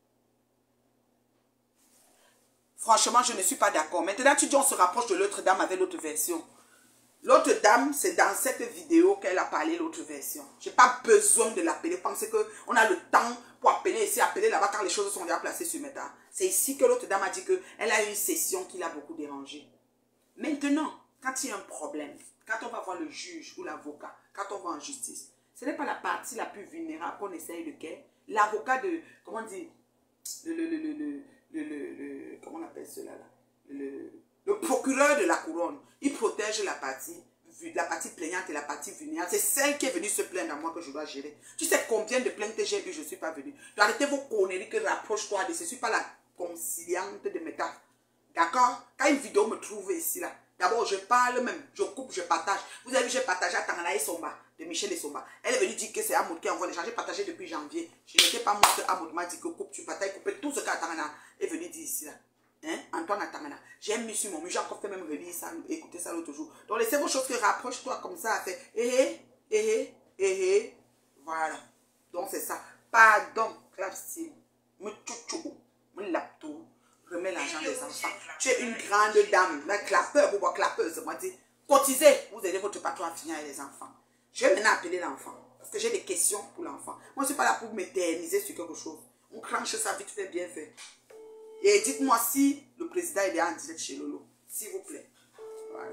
Franchement, je ne suis pas d'accord. Maintenant, tu dis on se rapproche de l'autre dame avec l'autre version. L'autre dame, c'est dans cette vidéo qu'elle a parlé l'autre version. Je n'ai pas besoin de l'appeler. Pensez qu'on a le temps pour appeler ici, appeler là-bas quand les choses sont déjà placées sur mes tas. C'est ici que l'autre dame a dit qu'elle a eu une session qui l'a beaucoup dérangée. Maintenant, quand il y a un problème, quand on va voir le juge ou l'avocat, quand on va en justice, ce n'est pas la partie la plus vulnérable qu'on essaye de guérir. L'avocat de, comment dire, le, le, le, le, le Le, le, le, comment on appelle cela là le, le procureur de la couronne, il protège la partie, la partie plaignante et la partie vulnérable. C'est celle qui est venue se plaindre à moi que je dois gérer. Tu sais combien de plaintes j'ai eu, je ne suis pas venue. Arrêtez vos conneries que rapproche-toi de. Je ne suis pas la conciliante de mes tas. D'accord? Quand une vidéo me trouve ici là, d'abord je parle même, je coupe, je partage. Vous avez vu, j'ai partagé à Tangana et Somba, de Michel et Somba. Elle est venue dire que c'est Amoud qui envoie les gens. J'ai partagé depuis janvier. Je n'étais pas morte. Amoud m'a dit que coupe, tu partages, coupe tout ce qu'Atangana est venu dire ici là. Hein? Antoine Atangana. J'ai mis sur mon mur, j'ai encore fait même relire ça, écouter ça l'autre jour. Donc laissez vos choses que rapproche-toi comme ça, fait eh eh eh eh eh. Voilà. Donc c'est ça. Pardon, Clap Style. Me tchouchou, me laptou. Remets l'argent des enfants. Tu es une grande dame, la clapeur, ou pas clapeuse, moi dit. Cotisez, vous aidez votre patron à finir avec les enfants. Je vais maintenant appeler l'enfant, parce que j'ai des questions pour l'enfant. Moi, je ne suis pas là pour m'éterniser sur quelque chose. On clenche ça vite fait, bien fait. Et dites-moi si le président est en direct chez Lolo. S'il vous plaît. Voilà.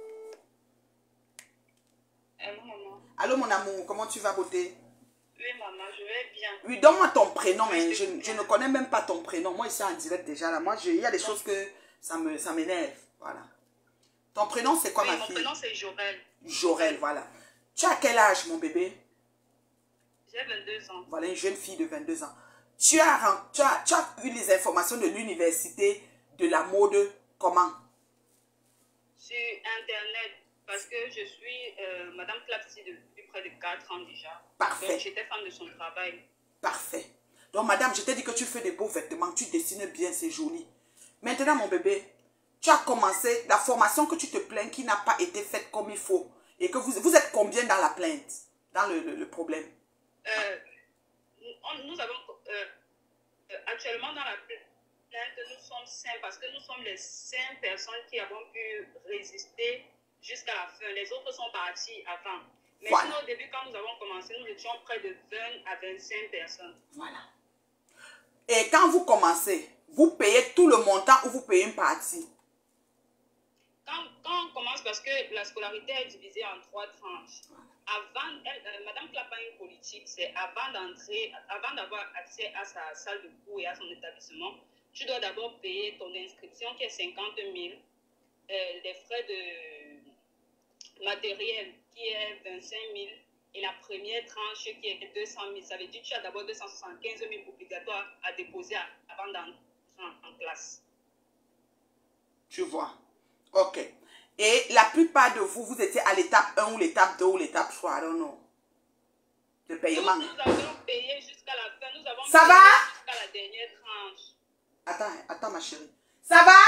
Allô, maman.
Allô, mon amour, comment tu vas, beauté?
Oui, maman, je vais bien.
Oui, donne-moi ton prénom.
Oui,
Hein. Je, je ne connais même pas ton prénom. Moi, ici en direct déjà. Là. Moi, je, il y a des bon. choses que ça me, ça m'énerve. Voilà. Ton prénom, c'est quoi,
oui,
ma
mon
fille?
Mon prénom, c'est Jorel.
Jorel, voilà. Tu as quel âge, mon bébé?
J'ai vingt-deux ans.
Voilà, une jeune fille de vingt-deux ans. Tu as, tu as, tu as eu les informations de l'université de la mode comment?
Sur Internet. Parce que je suis euh, Madame Clapsy depuis près de quatre ans déjà.
Parfait.
Donc, j'étais fan de son travail.
Parfait. Donc, madame, je t'ai dit que tu fais des beaux vêtements, tu dessines bien, c'est joli. Maintenant, mon bébé, tu as commencé la formation que tu te plains qui n'a pas été faite comme il faut. Et que vous, vous êtes combien dans la plainte, dans le, le, le problème?
euh, on, Nous avons, euh, actuellement dans la plainte, nous sommes cinq parce que nous sommes les cinq personnes qui avons pu résister jusqu'à la fin. Les autres sont partis avant. Mais voilà. Sinon, au début, quand nous avons commencé, nous étions près de vingt à vingt-cinq personnes.
Voilà. Et quand vous commencez, vous payez tout le montant ou vous payez une partie?
Quand, quand on commence, parce que la scolarité est divisée en trois tranches. Avant, elle, euh, Madame Clapin, une politique, c'est avant d'entrer, avant d'avoir accès à sa salle de cours et à son établissement, tu dois d'abord payer ton inscription qui est cinquante mille, euh, les frais de matériel qui est vingt-cinq mille et la première tranche qui est deux cent mille. Ça veut dire que tu as d'abord deux cent soixante-quinze mille obligatoires à déposer avant d'entrer en, en classe.
Tu vois. Ok. Et la plupart de vous, vous étiez à l'étape un ou l'étape deux ou l'étape trois, I don't know. De paiement.
Nous, nous avons payé jusqu'à la fin. Nous avons
Ça
payé
va?
jusqu'à la dernière tranche.
Attends, attends ma chérie. Ça va?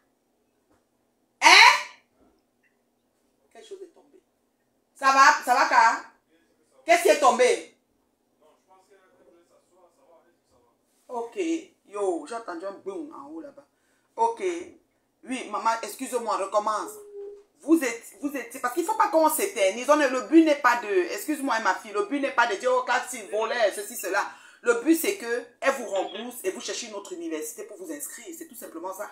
Hein? Quelque chose est tombé. Ça va? Ça va, Ka? Qu'est-ce qui est tombé? Ok. Yo, j'ai entendu un boum en haut là-bas. Ok. Oui, maman, excuse-moi, recommence. Vous êtes, vous étiez, parce qu'il ne faut pas qu'on s'éternise. Le but n'est pas de, excuse-moi ma fille, le but n'est pas de dire, oh, classe, s'il volait, ceci, cela. Le but, c'est qu'elle vous rembourse et vous cherchez une autre université pour vous inscrire. C'est tout simplement ça.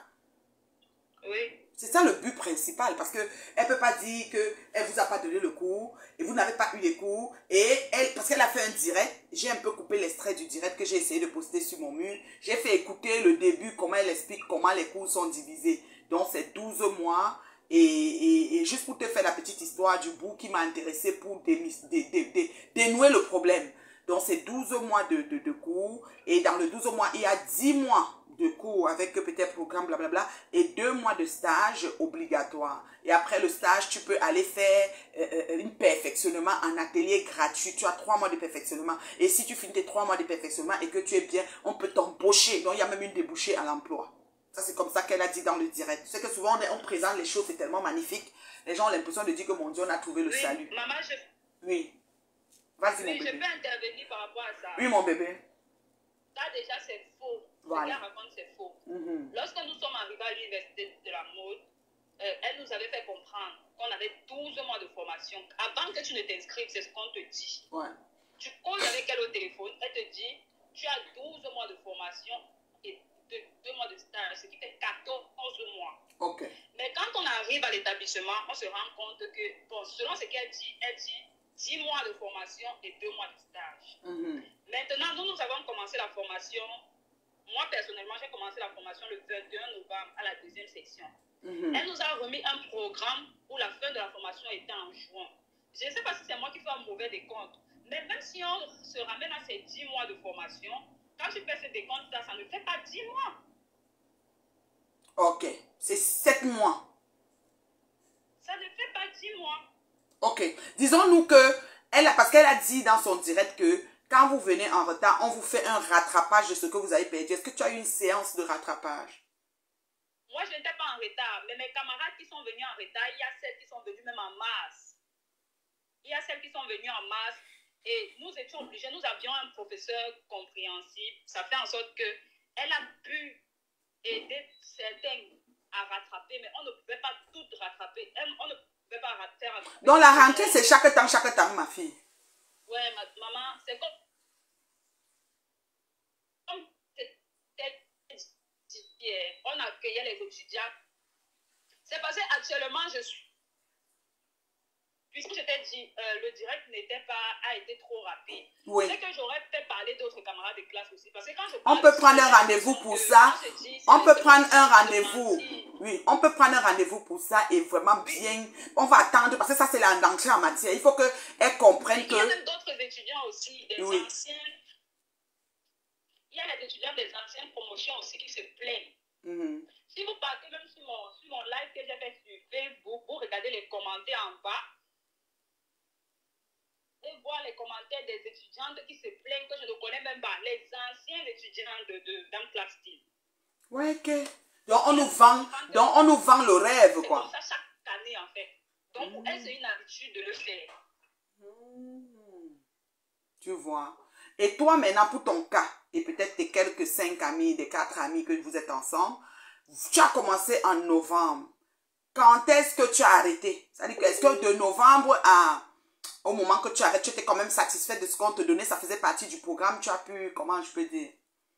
Oui.
C'est ça le but principal, parce qu'elle ne peut pas dire qu'elle ne vous a pas donné le cours et vous n'avez pas eu les cours. Et elle, parce qu'elle a fait un direct, j'ai un peu coupé l'extrait du direct que j'ai essayé de poster sur mon mur. J'ai fait écouter le début, comment elle explique comment les cours sont divisés. Donc, c'est douze mois. Et, et, et juste pour te faire la petite histoire du bout qui m'a intéressé pour dé, dé, dé, dé, dénouer le problème. Donc, c'est douze mois de, de, de cours. Et dans le douze mois, il y a dix mois de cours avec peut-être programme, blablabla. Et deux mois de stage obligatoire. Et après le stage, tu peux aller faire euh, un perfectionnement en atelier gratuit. Tu as trois mois de perfectionnement. Et si tu finis tes trois mois de perfectionnement et que tu es bien, on peut t'embaucher. Donc, il y a même une débouchée à l'emploi. Ça, c'est comme ça qu'elle a dit dans le direct. C'est que souvent, on, on présente les choses, c'est tellement magnifique. Les gens ont l'impression de dire que mon Dieu, on a trouvé le
oui,
salut.
Maman, je...
Oui. Vas-y,
oui,
mon bébé.
je peux intervenir par rapport à ça.
Oui, mon bébé.
Ça, déjà, c'est faux.
Voilà.
Ce qu'elle raconte, c'est faux.
Mm-hmm.
Lorsque nous sommes arrivés à l'université de la mode, euh, elle nous avait fait comprendre qu'on avait douze mois de formation. Avant que tu ne t'inscrives, c'est ce qu'on te dit.
Ouais.
Tu causes avec elle au téléphone, elle te dit, tu as douze mois de formation et deux mois de stage, ce qui fait quatorze mois.
Ok.
Mais quand on arrive à l'établissement, on se rend compte que, bon, selon ce qu'elle dit, elle dit dix mois de formation et deux mois de stage.
Mm-hmm.
Maintenant, nous, nous avons commencé la formation. Moi, personnellement, j'ai commencé la formation le vingt et un novembre à la deuxième section. Mm-hmm. Elle nous a remis un programme où la fin de la formation était en juin. Je ne sais pas si c'est moi qui fais un mauvais décompte, mais même si on se ramène à ces dix mois de formation, quand tu fais ce décompte-là, ça ne fait pas dix mois.
Ok. C'est sept mois.
Ça ne fait pas dix mois.
Ok. Disons-nous que, elle a, parce qu'elle a dit dans son direct que quand vous venez en retard, on vous fait un rattrapage de ce que vous avez perdu. Est-ce que tu as eu une séance de rattrapage?
Moi, je n'étais pas en retard, mais mes camarades qui sont venus en retard, il y a celles qui sont venues même en masse. Il y a celles qui sont venues en masse. Et nous étions obligés, nous avions un professeur compréhensible. Ça fait en sorte qu'elle a pu aider certains à rattraper, mais on ne pouvait pas toutes rattraper. On ne pouvait pas faire rattraper.
Donc la rentrée, c'est chaque temps, chaque temps, ma fille.
Ouais, ma, maman, c'est comme... comme on accueillait les étudiants. C'est parce qu'actuellement, je suis... Puisque je t'ai dit, euh, le direct n'était pas, a été trop rapide.
Oui.
C'est que j'aurais peut-être parlé d'autres camarades de classe aussi. Parce que quand je
On peut prendre un rendez-vous pour ça. On peut prendre un rendez-vous. Oui, on peut prendre un rendez-vous pour ça et vraiment bien. On va attendre parce que ça, c'est l'entrée en matière. Il faut qu'elle comprenne que...
Il y a même d'autres étudiants aussi, des
oui.
anciens... Il y a des étudiants des anciennes promotions aussi qui se plaignent. Mm-hmm. Si vous partez même sur mon, sur mon live que j'ai fait sur Facebook, vous regardez les commentaires en bas, et voir les commentaires des étudiantes qui se plaignent que je ne connais même pas, les anciens étudiants de, de, dans classe team.
Ouais, ok. Donc on nous vend, donc on nous vend le rêve, quoi.
C'est comme ça chaque année, en fait. Donc pour mmh. elle, c'est une habitude de le faire.
Mmh. Tu vois. Et toi, maintenant, pour ton cas, et peut-être tes quelques cinq amis, des quatre amis que vous êtes ensemble, tu as commencé en novembre. Quand est-ce que tu as arrêté? C'est-à-dire que est-ce que de novembre à... Au moment que tu arrêtes, tu étais quand même satisfait de ce qu'on te donnait, ça faisait partie du programme, tu as pu, comment je peux dire?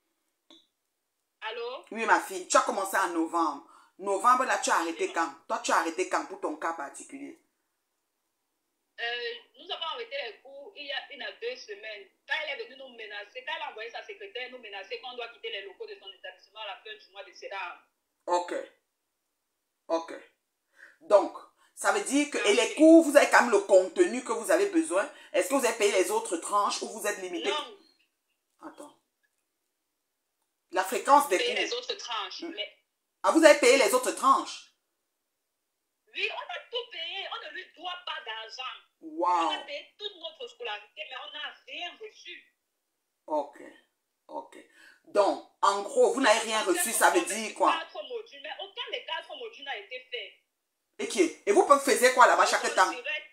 Allô?
Oui, ma fille, tu as commencé en novembre. Novembre, là, tu as arrêté quand? Toi, tu as arrêté quand pour ton cas particulier?
Euh, nous avons arrêté les cours il y a une à deux semaines. Quand elle est venue nous menacer, quand elle a envoyé sa secrétaire nous menacer qu'on doit quitter les locaux de son établissement à la fin du mois de septembre.
Ok. Ok. Donc, ça veut dire que, et les cours, vous avez quand même le contenu que vous avez besoin. Est-ce que vous avez payé les autres tranches ou vous êtes limité?
Non.
Attends. La fréquence des cours.
les autres tranches.
Hmm.
Mais...
Ah, vous avez payé les autres tranches?
Oui, on a tout payé. On ne lui doit pas d'argent.
Wow.
On a payé toute notre scolarité, mais on n'a rien reçu.
Ok. Ok. Donc, en gros, vous n'avez rien reçu, ça veut dire quoi?
Quatre modules, mais aucun des quatre modules n'a été fait.
Et qui est? Et vous faisiez quoi là-bas chaque temps?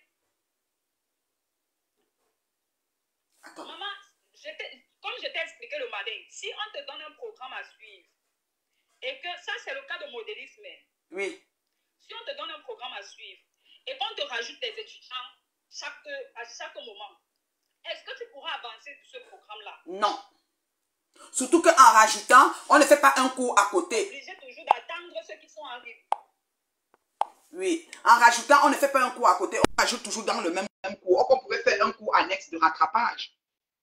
Attends.
Maman, comme je t'ai expliqué le matin, si on te donne un programme à suivre, et que ça c'est le cas de modélisme.
Oui.
Si on te donne un programme à suivre, et qu'on te rajoute des étudiants chaque, à chaque moment, est-ce que tu pourras avancer sur ce programme-là?
Non. Surtout qu'en rajoutant, on ne fait pas un cours à côté.
On est obligé toujours d'attendre ceux qui sont arrivés.
Oui, en rajoutant, on ne fait pas un cours à côté, on rajoute toujours dans le même, même cours. Or, on pourrait faire un cours annexe de rattrapage.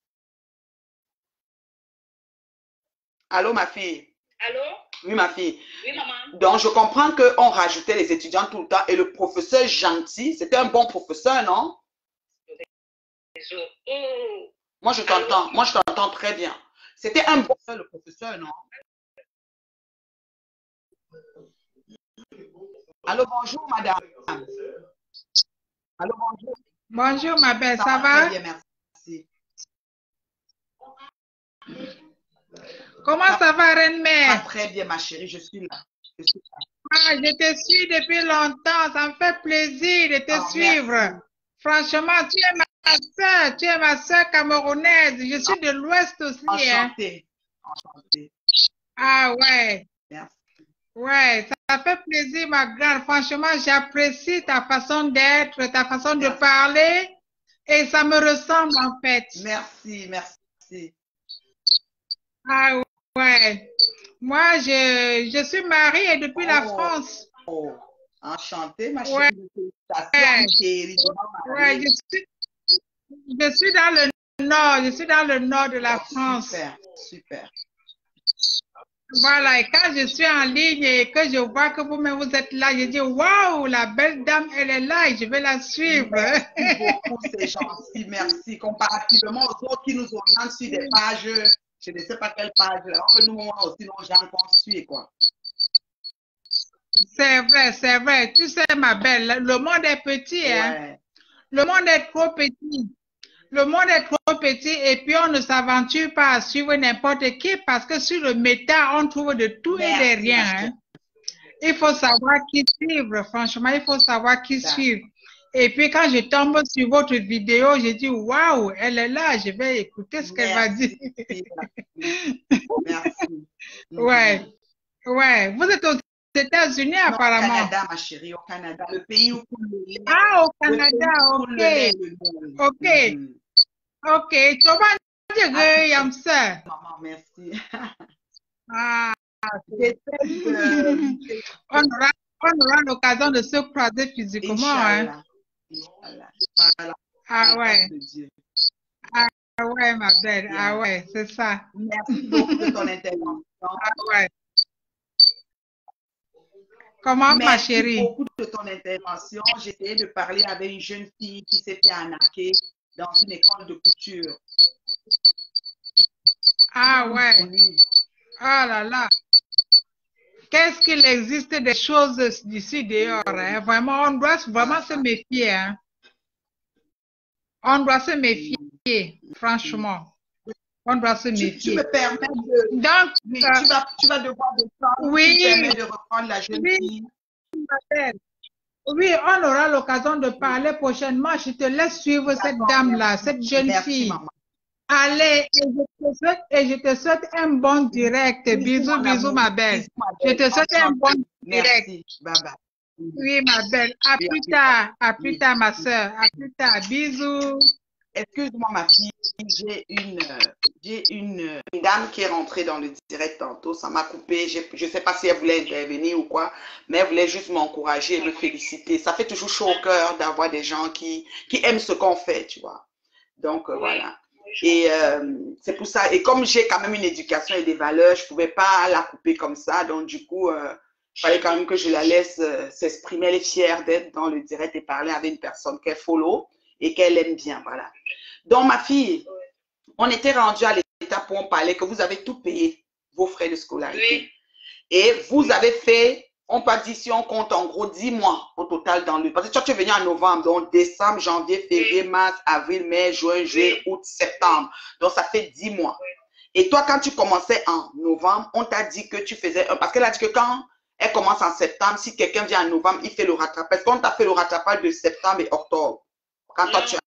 Allô, ma fille?
Allô?
Oui, ma fille.
Oui, maman.
Donc, je comprends qu'on rajoutait les étudiants tout le temps et le professeur gentil, c'était un bon professeur, non?
Oh.
Moi, je t'entends. Moi, je t'entends très bien. C'était un bon professeur, le professeur, non? Allô, bonjour, madame. Allô, bonjour.
Bonjour, ma belle, ça,
ça
va?
Très bien, merci.
Comment ça, ça va, Reine-Mère?
Très bien, ma chérie, je suis là. Je, suis là.
Ah, je te suis depuis longtemps, ça me fait plaisir de te oh, suivre. Merci. Franchement, tu es ma soeur, tu es ma soeur camerounaise. Je suis de l'Ouest aussi.
Enchantée. Hein. Enchantée.
Ah, ouais.
Merci.
Ouais, ça, ça fait plaisir, ma grande. Franchement, j'apprécie ta façon d'être, ta façon merci. de parler. Et ça me ressemble, en fait.
Merci, merci.
Ah, ouais. Moi, je, je suis mariée depuis oh. la France.
Oh. Enchantée, ma chérie.
Ouais.
Ouais. Chérie,
ouais, je suis, je suis dans le nord, je suis dans le nord de la oh, France.
Super, super.
Voilà, et quand je suis en ligne et que je vois que vous-même vous êtes là, je dis waouh, la belle dame, elle est là et je vais la suivre.
Merci beaucoup, c'est gentil, merci. Comparativement aux autres qui nous orientent sur des pages, je ne sais pas quelle page, alors que nous, on a aussi nos gens qu'on suit, quoi.
C'est vrai, c'est vrai. Tu sais, ma belle, le monde est petit, ouais. hein. Le monde est trop petit. Le monde est trop petit et puis on ne s'aventure pas à suivre n'importe qui parce que sur le méta, on trouve de tout merci, et de rien. Hein. Il faut savoir qui suivre, franchement, il faut savoir qui suivre. Et puis quand je tombe sur votre vidéo, je dis waouh, elle est là, je vais écouter ce qu'elle va dire.
Merci. Merci.
Ouais, ouais. Vous êtes aux États-Unis apparemment.
Au Canada, ma chérie, au Canada. Le pays où coule le lait.
Ah, au Canada, ok.
Lait, le
ok. Mm-hmm. Ok. Tu vas dire que j'aime ça.
Maman, merci.
Ah.
j'essaie de...
On aura, on aura l'occasion de se croiser physiquement. Hein.
Inch'Allah. Voilà.
Ah ouais.
De Dieu.
Ah ouais, ma belle.
Bien.
Ah ouais, c'est ça.
Merci beaucoup de ton intervention.
Ah ouais. Comment,
Merci
ma chérie?
beaucoup de ton intervention. J'ai essayé de parler avec une jeune fille qui s'est fait arnaquer dans une école de couture.
Ah ouais.
Oui.
Ah là là. Qu'est-ce qu'il existe des choses d'ici dehors, hein? Vraiment, on doit vraiment se méfier, hein? On doit se méfier, franchement. On doit se méfier.
Tu, tu me permets de...
Donc,
oui,
euh,
tu, vas, tu vas devoir descendre.
oui,
Tu me permets de reprendre la jeune
oui,
fille.
oui, on aura l'occasion de parler prochainement. Je te laisse suivre cette dame-là, cette jeune
Merci,
fille.
Maman.
Allez, et je te souhaite, et je te souhaite un bon direct.
Bisous,
Bisous,
mon
bisous,
amour.
ma belle.
Bisous, ma
Je
belle.
te souhaite un bon
Enchantée.
direct.
Merci. Bye bye.
Oui, ma belle. À
Oui,
plus
à plus
tard. À
tard.
plus
Oui.
tard, ma soeur. À plus tard. Bisous.
Excuse-moi, ma fille, j'ai une, euh, j'ai une, euh, une dame qui est rentrée dans le direct tantôt. Ça m'a coupé. Je ne sais pas si elle voulait intervenir ou quoi, mais elle voulait juste m'encourager et me féliciter. Ça fait toujours chaud au cœur d'avoir des gens qui, qui aiment ce qu'on fait, tu vois. Donc, euh,
Oui.
voilà. Et euh, c'est pour ça. Et comme j'ai quand même une éducation et des valeurs, je ne pouvais pas la couper comme ça. Donc, du coup, euh, il fallait quand même que je la laisse euh, s'exprimer. Elle est fière d'être dans le direct et parler avec une personne qu'elle follow et qu'elle aime bien. Voilà. Donc, ma fille, on était rendu à l'étape où on parlait que vous avez tout payé, vos frais de scolarité.
Oui.
Et vous avez fait, on peut dire si on compte en gros dix mois au total dans le... Parce que toi, tu es venu en novembre, donc décembre, janvier, février, mars, avril, mai, juin, juillet, août, septembre. Donc, ça fait dix mois. Et toi, quand tu commençais en novembre, on t'a dit que tu faisais un... Parce qu'elle a dit que quand elle commence en septembre, si quelqu'un vient en novembre, il fait le rattrapage. Parce qu'on t'a fait le rattrapage de septembre et octobre. Quand toi, tu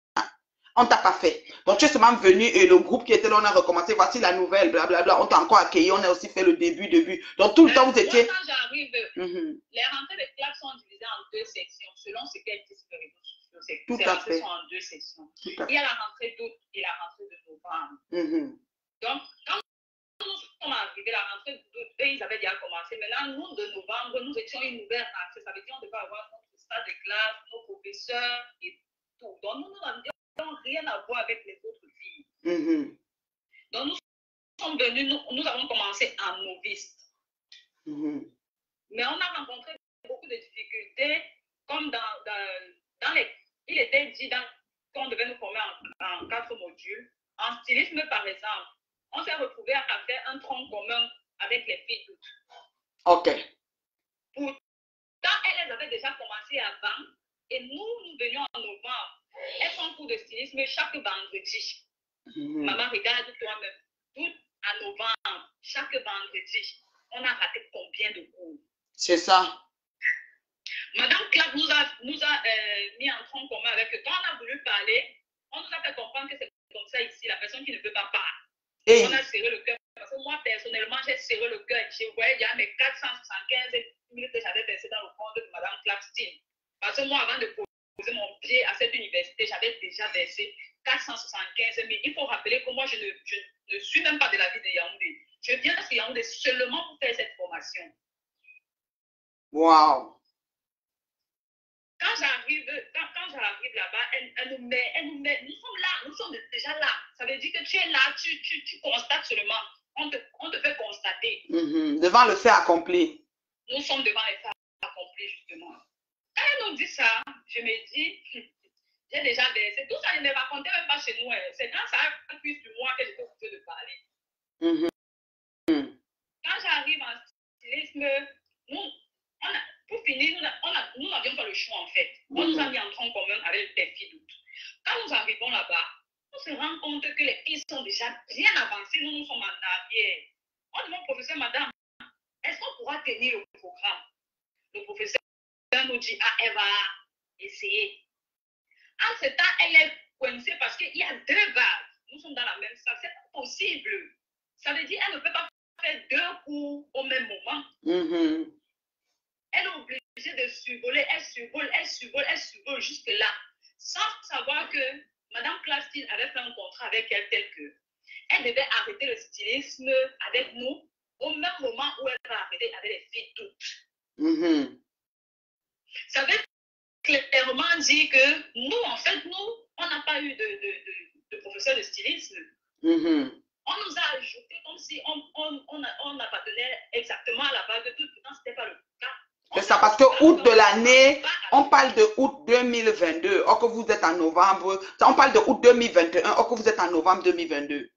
on t'a pas fait. Donc, tu es seulement venu et le groupe qui était là, on a recommencé. Voici la nouvelle, blablabla. On t'a encore accueilli. On a aussi fait le début, début. Donc, tout le temps, vous étiez...
Moi, quand j'arrive,
Mhm.
les rentrées de classe sont divisées en deux sections, selon ce qu'elles disent sur les réseaux sociaux. Ces
Tout
ces
à
rentrées
fait.
sont en deux sections.
Tout à
Il y a la rentrée d'août et la rentrée de novembre.
Mhm.
Donc, quand nous sommes arrivés, la rentrée d'août, eux, ils avaient déjà commencé. Maintenant, nous, de novembre, nous étions une nouvelle rentrée. Ça veut dire qu'on devait avoir notre stade de classe, nos professeurs et tout. Donc, nous, nous n'avions rien à voir avec les autres filles.
Mhm.
Donc, nous sommes venus, nous, nous avons commencé en novice.
Mhm.
Mais on a rencontré beaucoup de difficultés, comme dans, dans, dans les... Il était dit dans, qu'on devait nous former en, en quatre modules. En stylisme, par exemple, on s'est retrouvé à faire un tronc commun avec les filles toutes.
OK.
Pourtant, elles avaient déjà commencé avant, et nous, nous venions en novembre. Elles font cours de stylisme chaque vendredi.
Mhm.
Maman, regarde toi-même. Tout à novembre, chaque vendredi, on a raté combien de cours?
C'est ça.
Madame Clap nous a, nous a euh, mis en tronc commun avec eux. Quand on a voulu parler, on nous a fait comprendre que c'est comme ça ici, la personne qui ne veut pas parler.
Hey.
On a serré le cœur. Parce que moi, personnellement, j'ai serré le cœur. Je voyais il y a mes quatre cent soixante-quinze minutes que j'avais versé dans le compte de Madame Clapstein. Parce que moi, avant de poser mon pied à cette université, j'avais déjà versé quatre cent soixante-quinze mille. Il faut rappeler que moi, je ne, je ne suis même pas de la ville de Yaoundé. Je viens sur Yaoundé seulement pour faire cette formation.
Wow.
Quand j'arrive, quand, quand j'arrive là-bas, elle, elle nous met, elle nous met, nous sommes là, nous sommes déjà là. Ça veut dire que tu es là, tu, tu, tu constates seulement. On te, on te fait constater.
Mhm. Devant le fait accompli.
Nous sommes devant les faits accomplis, justement. Quand elle nous dit ça, je me dis, j'ai déjà versé. Tout ça, je ne racontais même pas chez nous. C'est quand ça a pris sur moi que j'étais obligée de parler.
Mhm. Mhm.
Quand j'arrive en stylisme, nous, on a, pour finir, nous, on a, nous n'avions pas le choix en fait. On
Mhm.
nous a mis en tronc commun avec les filles d'août. Quand nous arrivons là-bas, on se rend compte que les filles sont déjà bien avancées. Nous, nous sommes en arrière. On demande au professeur, madame, est-ce qu'on pourra tenir le programme? Le professeur nous dit, ah, elle va essayer. En ce temps, elle est coincée parce qu'il y a deux vagues. Nous sommes dans la même salle. C'est pas possible. Ça veut dire qu'elle ne peut pas faire deux cours au même moment.
Mhm.
Elle est obligée de survoler, elle survole, elle survole, elle survole jusque là, sans savoir que Madame Clapstein avait fait un contrat avec elle tel que elle devait arrêter le stylisme avec nous au même moment où elle va arrêter avec les filles toutes.
Mm-hmm.
Ça veut clairement dire que nous, en fait, nous, on n'a pas eu de, de, de, de professeur de stylisme.
Mm-hmm.
On nous a ajouté comme si on, on, on, on appartenait exactement à la base de tout. Pourtant, ce n'était pas le cas.
C'est ça, parce que août de l'année, on parle de août deux mille vingt-deux, or que vous êtes en novembre. On parle de août deux mille vingt et un, or que vous êtes en novembre deux mille vingt-deux.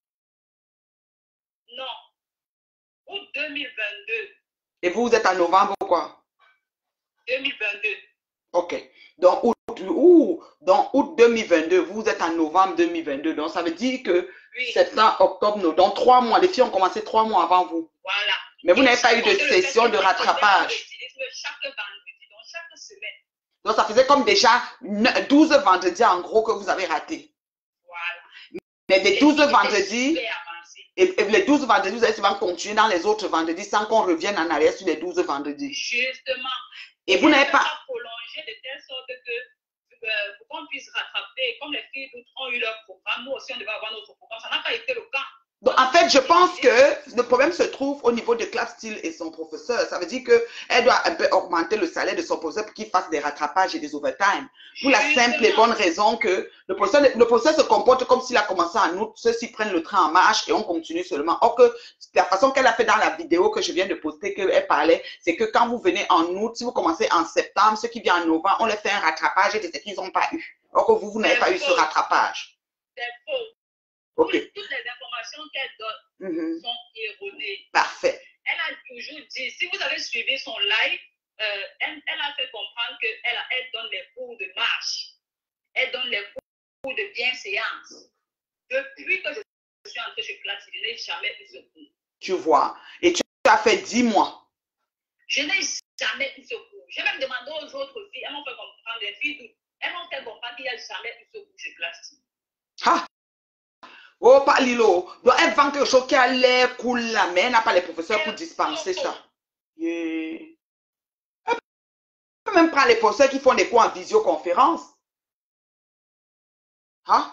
Non. Août deux mille vingt-deux.
Et vous, vous êtes en novembre quoi?
deux mille vingt-deux.
Ok. Donc août, ouh, donc, août deux mille vingt-deux, vous êtes en novembre deux mille vingt-deux. Donc, ça veut dire que
oui.
septembre, octobre, novembre, donc trois mois. Les filles ont commencé trois mois avant vous.
Voilà.
Mais vous n'avez pas eu de session de rattrapage.
Chaque vendredi, donc chaque semaine.
Donc, ça faisait comme déjà douze vendredis en gros que vous avez raté.
Voilà.
Mais les douze vendredis, et, et les douze vendredis, vous allez souvent continuer dans les autres vendredis sans qu'on revienne en arrière sur les douze vendredis.
Justement.
Et vous n'avez pas
prolongé de telle sorte que euh, pour qu'on puisse rattraper, comme les filles ont eu leur programme, nous aussi on devait avoir notre programme. Ça n'a pas été le cas.
Donc, en fait, je pense que le problème se trouve au niveau de Clap Steel et son professeur. Ça veut dire qu'elle doit un peu augmenter le salaire de son professeur pour qu'il fasse des rattrapages et des overtime. Pour la simple et bonne raison que le professeur, le professeur se comporte comme s'il a commencé en août. Ceux-ci prennent le train en marche et on continue seulement. Or que la façon qu'elle a fait dans la vidéo que je viens de poster, qu'elle parlait, c'est que quand vous venez en août, si vous commencez en septembre, ceux qui viennent en novembre, on leur fait un rattrapage et de ce qu'ils n'ont pas eu. Or que vous, vous n'avez pas eu ce rattrapage.
C'est faux.
Okay.
Toutes les informations qu'elle donne
mm-hmm.
sont erronées.
Parfait.
Elle a toujours dit, si vous avez suivi son live, euh, elle, elle a fait comprendre qu'elle elle donne les cours de marche. Elle donne les cours de bienséance. Depuis que je suis entrée chez Classe, je n'ai jamais eu ce cours.
Tu vois. Et tu as fait dix mois.
Je n'ai jamais eu ce cours. J'ai même demandé aux autres filles, elles m'ont fait comprendre, les filles, elles m'ont fait comprendre qu'il n'y a jamais eu ce cours chez Classe.
Ah! Oh, pas Lilo. Donc, elle vend quelque chose qui a l'air cool là, mais elle n'a pas les professeurs pour dispenser ça. Yeah. Elle peut même prendre les professeurs qui font des cours en visioconférence. Hein?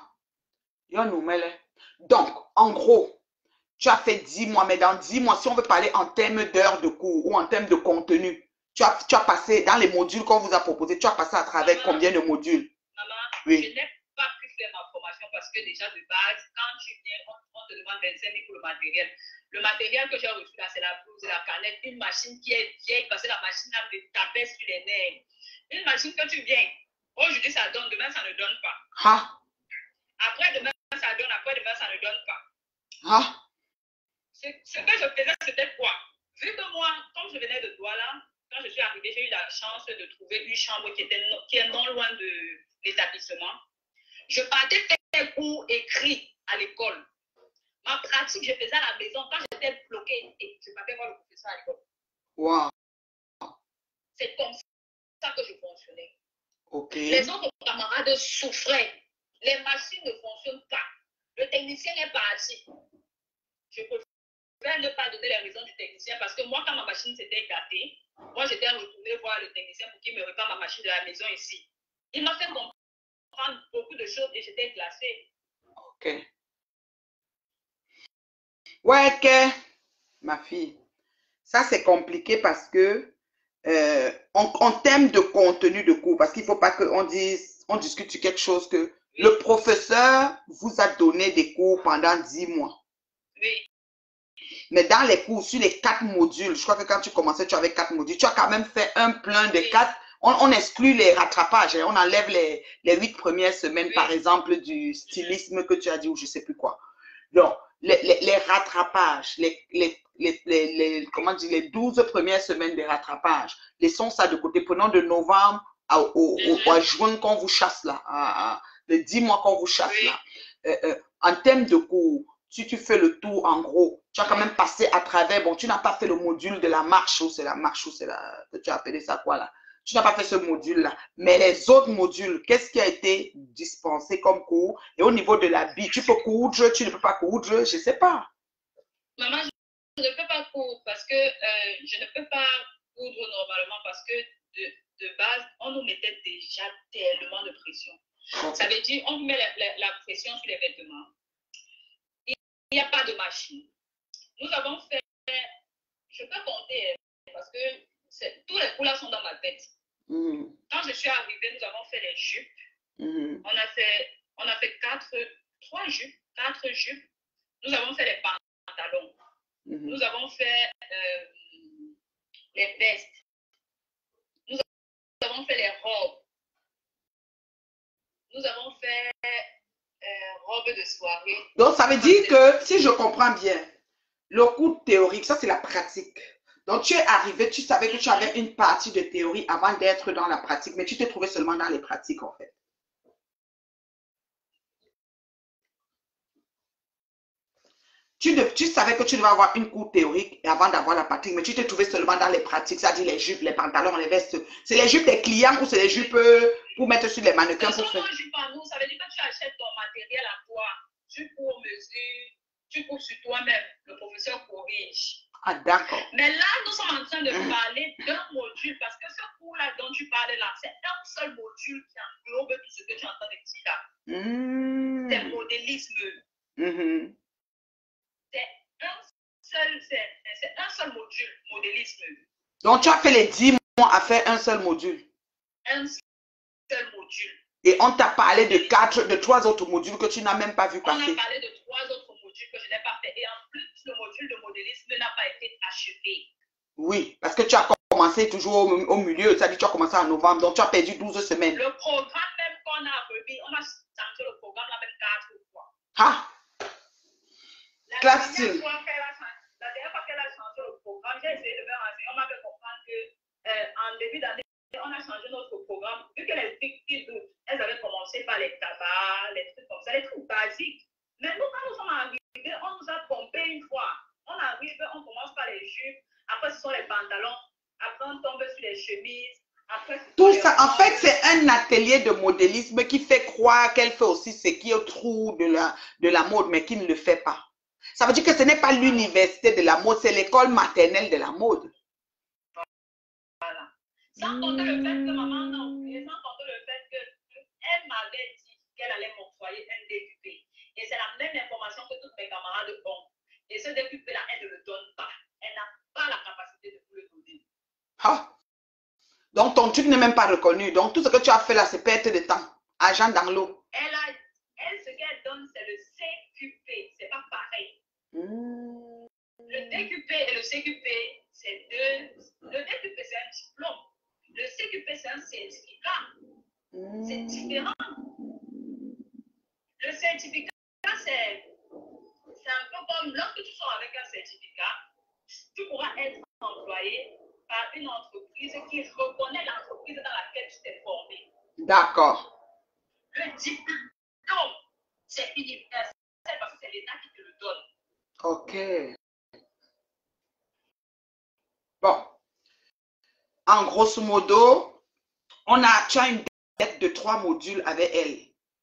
Donc, en gros, tu as fait dix mois, mais dans dix mois, si on veut parler en termes d'heures de cours ou en termes de contenu, tu as, tu as passé dans les modules qu'on vous a proposés, tu as passé à travers maman, combien de modules?
Maman,
oui.
Je n'ai pas pu faire ma formation parce que déjà de base, quand tu viens, on, on te demande vingt-cinq mille pour le matériel. Le matériel que j'ai reçu là, c'est la blouse, la canette, une machine qui est vieille parce que la machine là me tapait sur les nerfs. Une machine que tu viens, aujourd'hui ça donne, demain ça ne donne pas.
Ah.
Après demain ça donne, après demain ça ne donne pas.
Ah.
Ce, ce que je faisais, c'était quoi? Vu que moi, comme je venais de Douala, quand je suis arrivée, j'ai eu la chance de trouver une chambre qui, était non, qui est non loin de l'établissement. Je partais faire des cours écrits à l'école. Ma pratique, je faisais à la maison quand j'étais bloquée et je partais voir le professeur à l'école.
Wow.
C'est comme ça que je fonctionnais.
Okay.
Les autres camarades souffraient. Les machines ne fonctionnent pas. Le technicien est parti. Je préfère ne pas donner les raisons du technicien parce que moi, quand ma machine s'était gâtée, moi, j'étais retournée voir le technicien pour qu'il me répare ma machine de la maison ici. Il m'a fait comprendre beaucoup de choses et j'étais glacée.
Ok. Ouais, que ma fille, ça c'est compliqué parce que euh, en, en termes de contenu de cours, parce qu'il ne faut pas qu'on dise, on discute sur quelque chose que oui. Le professeur vous a donné des cours pendant dix mois.
Oui.
Mais dans les cours, sur les quatre modules, je crois que quand tu commençais, tu avais quatre modules, tu as quand même fait un plein de oui. quatre. On, on exclut les rattrapages, hein, on enlève les, les huit premières semaines, oui. Par exemple, du stylisme que tu as dit ou je ne sais plus quoi. Donc, les, les, les rattrapages, les, les, les, les, les, comment dire, les douze premières semaines de rattrapage, laissons ça de côté. Prenons de novembre à, au, mm-hmm. au, à juin qu'on vous chasse là, à, à, de dix mois qu'on vous chasse oui. Là. Euh, euh, en termes de cours, si tu fais le tour en gros, tu as quand même passé à travers, bon, tu n'as pas fait le module de la marche, ou c'est la marche, ou c'est la, tu as appelé ça quoi là. Tu n'as pas fait ce module-là. Mais les autres modules, qu'est-ce qui a été dispensé comme cours? Et au niveau de l'habit, tu peux coudre, tu ne peux pas coudre, je ne sais pas.
Maman, je ne peux pas coudre parce que euh, je ne peux pas coudre normalement parce que de, de base, on nous mettait déjà tellement de pression. Okay. Ça veut dire, on met la, la, la pression sur les vêtements. Il n'y a pas de machine. Nous avons fait je peux compter parce que tous les coups là sont dans ma tête.
Mm.
Quand je suis arrivée, nous avons fait les jupes.
Mm.
On a fait, on a fait quatre, trois jupes, quatre jupes. Nous avons fait les pantalons. Mm. Nous avons fait euh, les vestes. Nous avons fait les robes. Nous avons fait euh, robes de soirée.
Donc, ça veut dire que, si je comprends bien, le cours théorique, ça c'est la pratique. Donc, tu es arrivé, tu savais que tu avais une partie de théorie avant d'être dans la pratique, mais tu te trouvais seulement dans les pratiques, en fait. Tu, de, tu savais que tu devais avoir une cours théorique avant d'avoir la pratique, mais tu te trouvais seulement dans les pratiques, c'est-à-dire les jupes, les pantalons, les vestes. C'est les jupes des clients ou c'est les jupes pour mettre sur les mannequins pour faire?
Jupe à nous, ça veut dire que tu achètes ton matériel à toi, tu cours mesure, tu cours sur toi-même, le professeur corrige.
Ah, d'accord.
Mais là, nous sommes en train de parler d'un module, parce que ce cours-là dont tu parlais là, c'est un seul module qui englobe tout ce que tu entends de dire là.
Mmh.
C'est modélisme.
Mmh.
C'est un seul, c'est un seul module, modélisme.
Donc, tu as fait les dix mois à faire un seul module.
Un seul module.
Et on t'a parlé de quatre, de trois autres modules que tu n'as même pas vu passer.
On a parlé de trois autres modules que je n'ai pas fait. Et en plus, le module de modélisme n'a pas été achevé.
Oui, parce que tu as commencé toujours au, au milieu. C'est-à-dire que tu as commencé en novembre, donc tu as perdu douze semaines.
Le programme même qu'on a remis, on a changé le programme la même quatre fois.
Ah!
La
Classe
dernière fois qu'elle a, la dernière fois qu'elle a changé le programme, j'ai essayé de me renseigner. On m'a fait comprendre qu'en euh, début d'année, on a changé notre programme. Vu que les filles d'août, elles avaient commencé par les tabacs, les trucs comme ça, les trucs basiques. Mais nous, quand nous sommes arrivés, on nous a trompé une fois. On arrive, on commence par les jupes, après ce sont les pantalons, après on tombe sur les chemises. Après,
tout ça, en fait, c'est un atelier de modélisme qui fait croire qu'elle fait aussi ce qui est au trou de la, de la mode, mais qui ne le fait pas. Ça veut dire que ce n'est pas l'université de la mode, c'est l'école maternelle de la mode.
Voilà. Sans compter le fait que maman n'a oublié, sans compter le fait qu'elle m'avait dit qu'elle allait m'octroyer un D Q P. Et c'est la même information que toutes mes camarades ont. Et ce D Q P-là, elle ne le donne pas. Elle n'a pas la capacité de vous le donner.
Ah. Donc, ton truc n'est même pas reconnu. Donc, tout ce que tu as fait là, c'est perte de temps. Argent dans l'eau.
Elle, a, elle, ce qu'elle donne, c'est le C Q P. C'est pas pareil.
Mmh.
Le D Q P et le C Q P, c'est deux. Le D Q P, c'est un diplôme. Le C Q P, c'est un certificat. Mmh. C'est différent. Le certificat, c'est un peu comme lorsque tu sors avec un certificat, tu pourras être employé par une entreprise qui reconnaît l'entreprise dans laquelle tu t'es formé.
D'accord.
Le diplôme, c'est universel parce que c'est l'État qui te le donne.
Ok. Bon. En grosso modo, on a, tu as une dette de trois modules avec elle.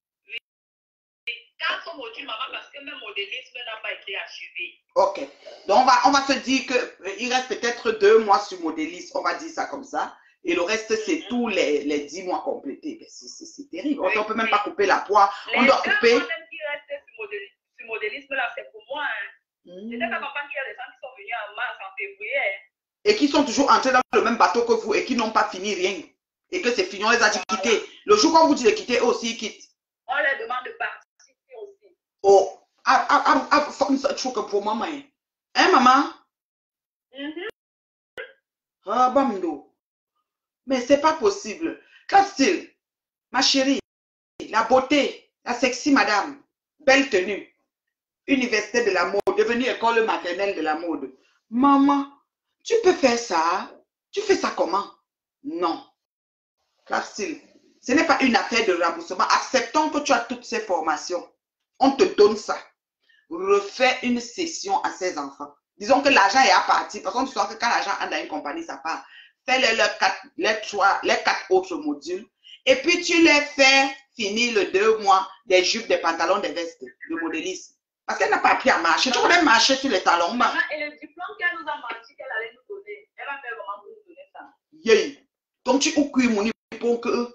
Quatre modules, maman, parce que même modélisme n'a pas été achevé.
Ok. Donc, on va, on va se dire qu'il reste peut-être deux mois sur modélisme. On va dire ça comme ça. Et le reste, c'est mm-hmm. tous les, les dix mois complétés. C'est terrible. Oui, on ne peut oui. même pas couper la poire.
Les
on doit
deux
couper.
mois même qui restent sur modélisme, sur modélisme là, c'est pour moi. Hein. Mm. Je ne sais pas qu'il y a des gens qui sont venus en mars, en février. Hein.
Et qui sont toujours entrés dans le même bateau que vous et qui n'ont pas fini rien. Et que c'est fini, on les a dit voilà. quitter. Le jour qu'on vous dit de quitter, eux aussi, ils quittent.
On les demande de partir aussi.
Oh, ah, ah, ah, ah, que pour maman. Hein, maman?
Mm-hmm.
Ah, bamdo. Mais c'est pas possible. Castille, ma chérie, la beauté, la sexy madame, belle tenue, université de la mode, devenue école maternelle de la mode. Maman, tu peux faire ça? Tu fais ça comment? Non. Castille, ce n'est pas une affaire de remboursement. Acceptons que tu as toutes ces formations. On te donne ça. Refais une session à ces enfants. Disons que l'argent est à partir. Parce qu'on sait que quand l'argent entre dans une compagnie, ça part. Fais-les les quatre, les trois, les quatre autres modules. Et puis tu les fais finir le deux mois des jupes, des pantalons, des vestes, de modélisme. Parce qu'elle n'a pas appris à marcher. Tu connais marcher sur les talons.
Maman, et le diplôme qu'elle nous a menti qu'elle allait nous donner, elle va faire comment pour nous donner ça?
Yeah. Donc tu oublies mon pour que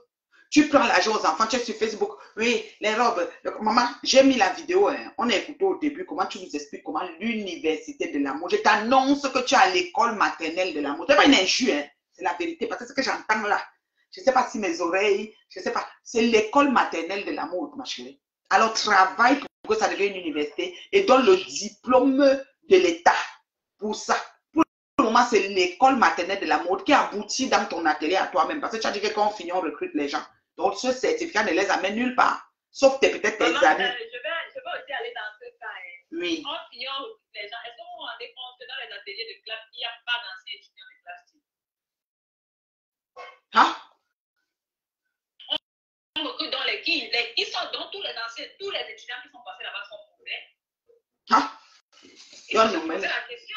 Tu prends l'argent aux enfants, tu es sur Facebook. Oui, les robes. Le, maman, j'ai mis la vidéo. Hein. On a écouté au début comment tu nous expliques comment l'université de l'amour. Je t'annonce que tu es à l'école maternelle de l'amour. Ce n'est pas une injure, hein. C'est la vérité. Parce que ce que j'entends là, je ne sais pas si mes oreilles, je ne sais pas. C'est l'école maternelle de l'amour, ma chérie. Alors, travaille pour que ça devienne une université et donne le diplôme de l'État pour ça. Pour le moment, c'est l'école maternelle de l'amour qui aboutit dans ton atelier à toi-même. Parce que tu as dit que quand on finit, on recrute les gens. Donc, ce certificat ne les amène nulle part. Sauf peut-être tes
Maman,
amis.
euh, je, vais, je vais aussi aller dans ce cas. Hein.
Oui.
En finissant, on recrute les gens. Est-ce qu'on vous rendez compte que dans les ateliers de classe, il n'y a pas d'anciens étudiants de classe?
Hein?
On recrute dans les qui, les qui sont dans tous les anciens, tous les étudiants qui sont passés là-bas sont mauvais.
Hein?
Il faut se poser la question.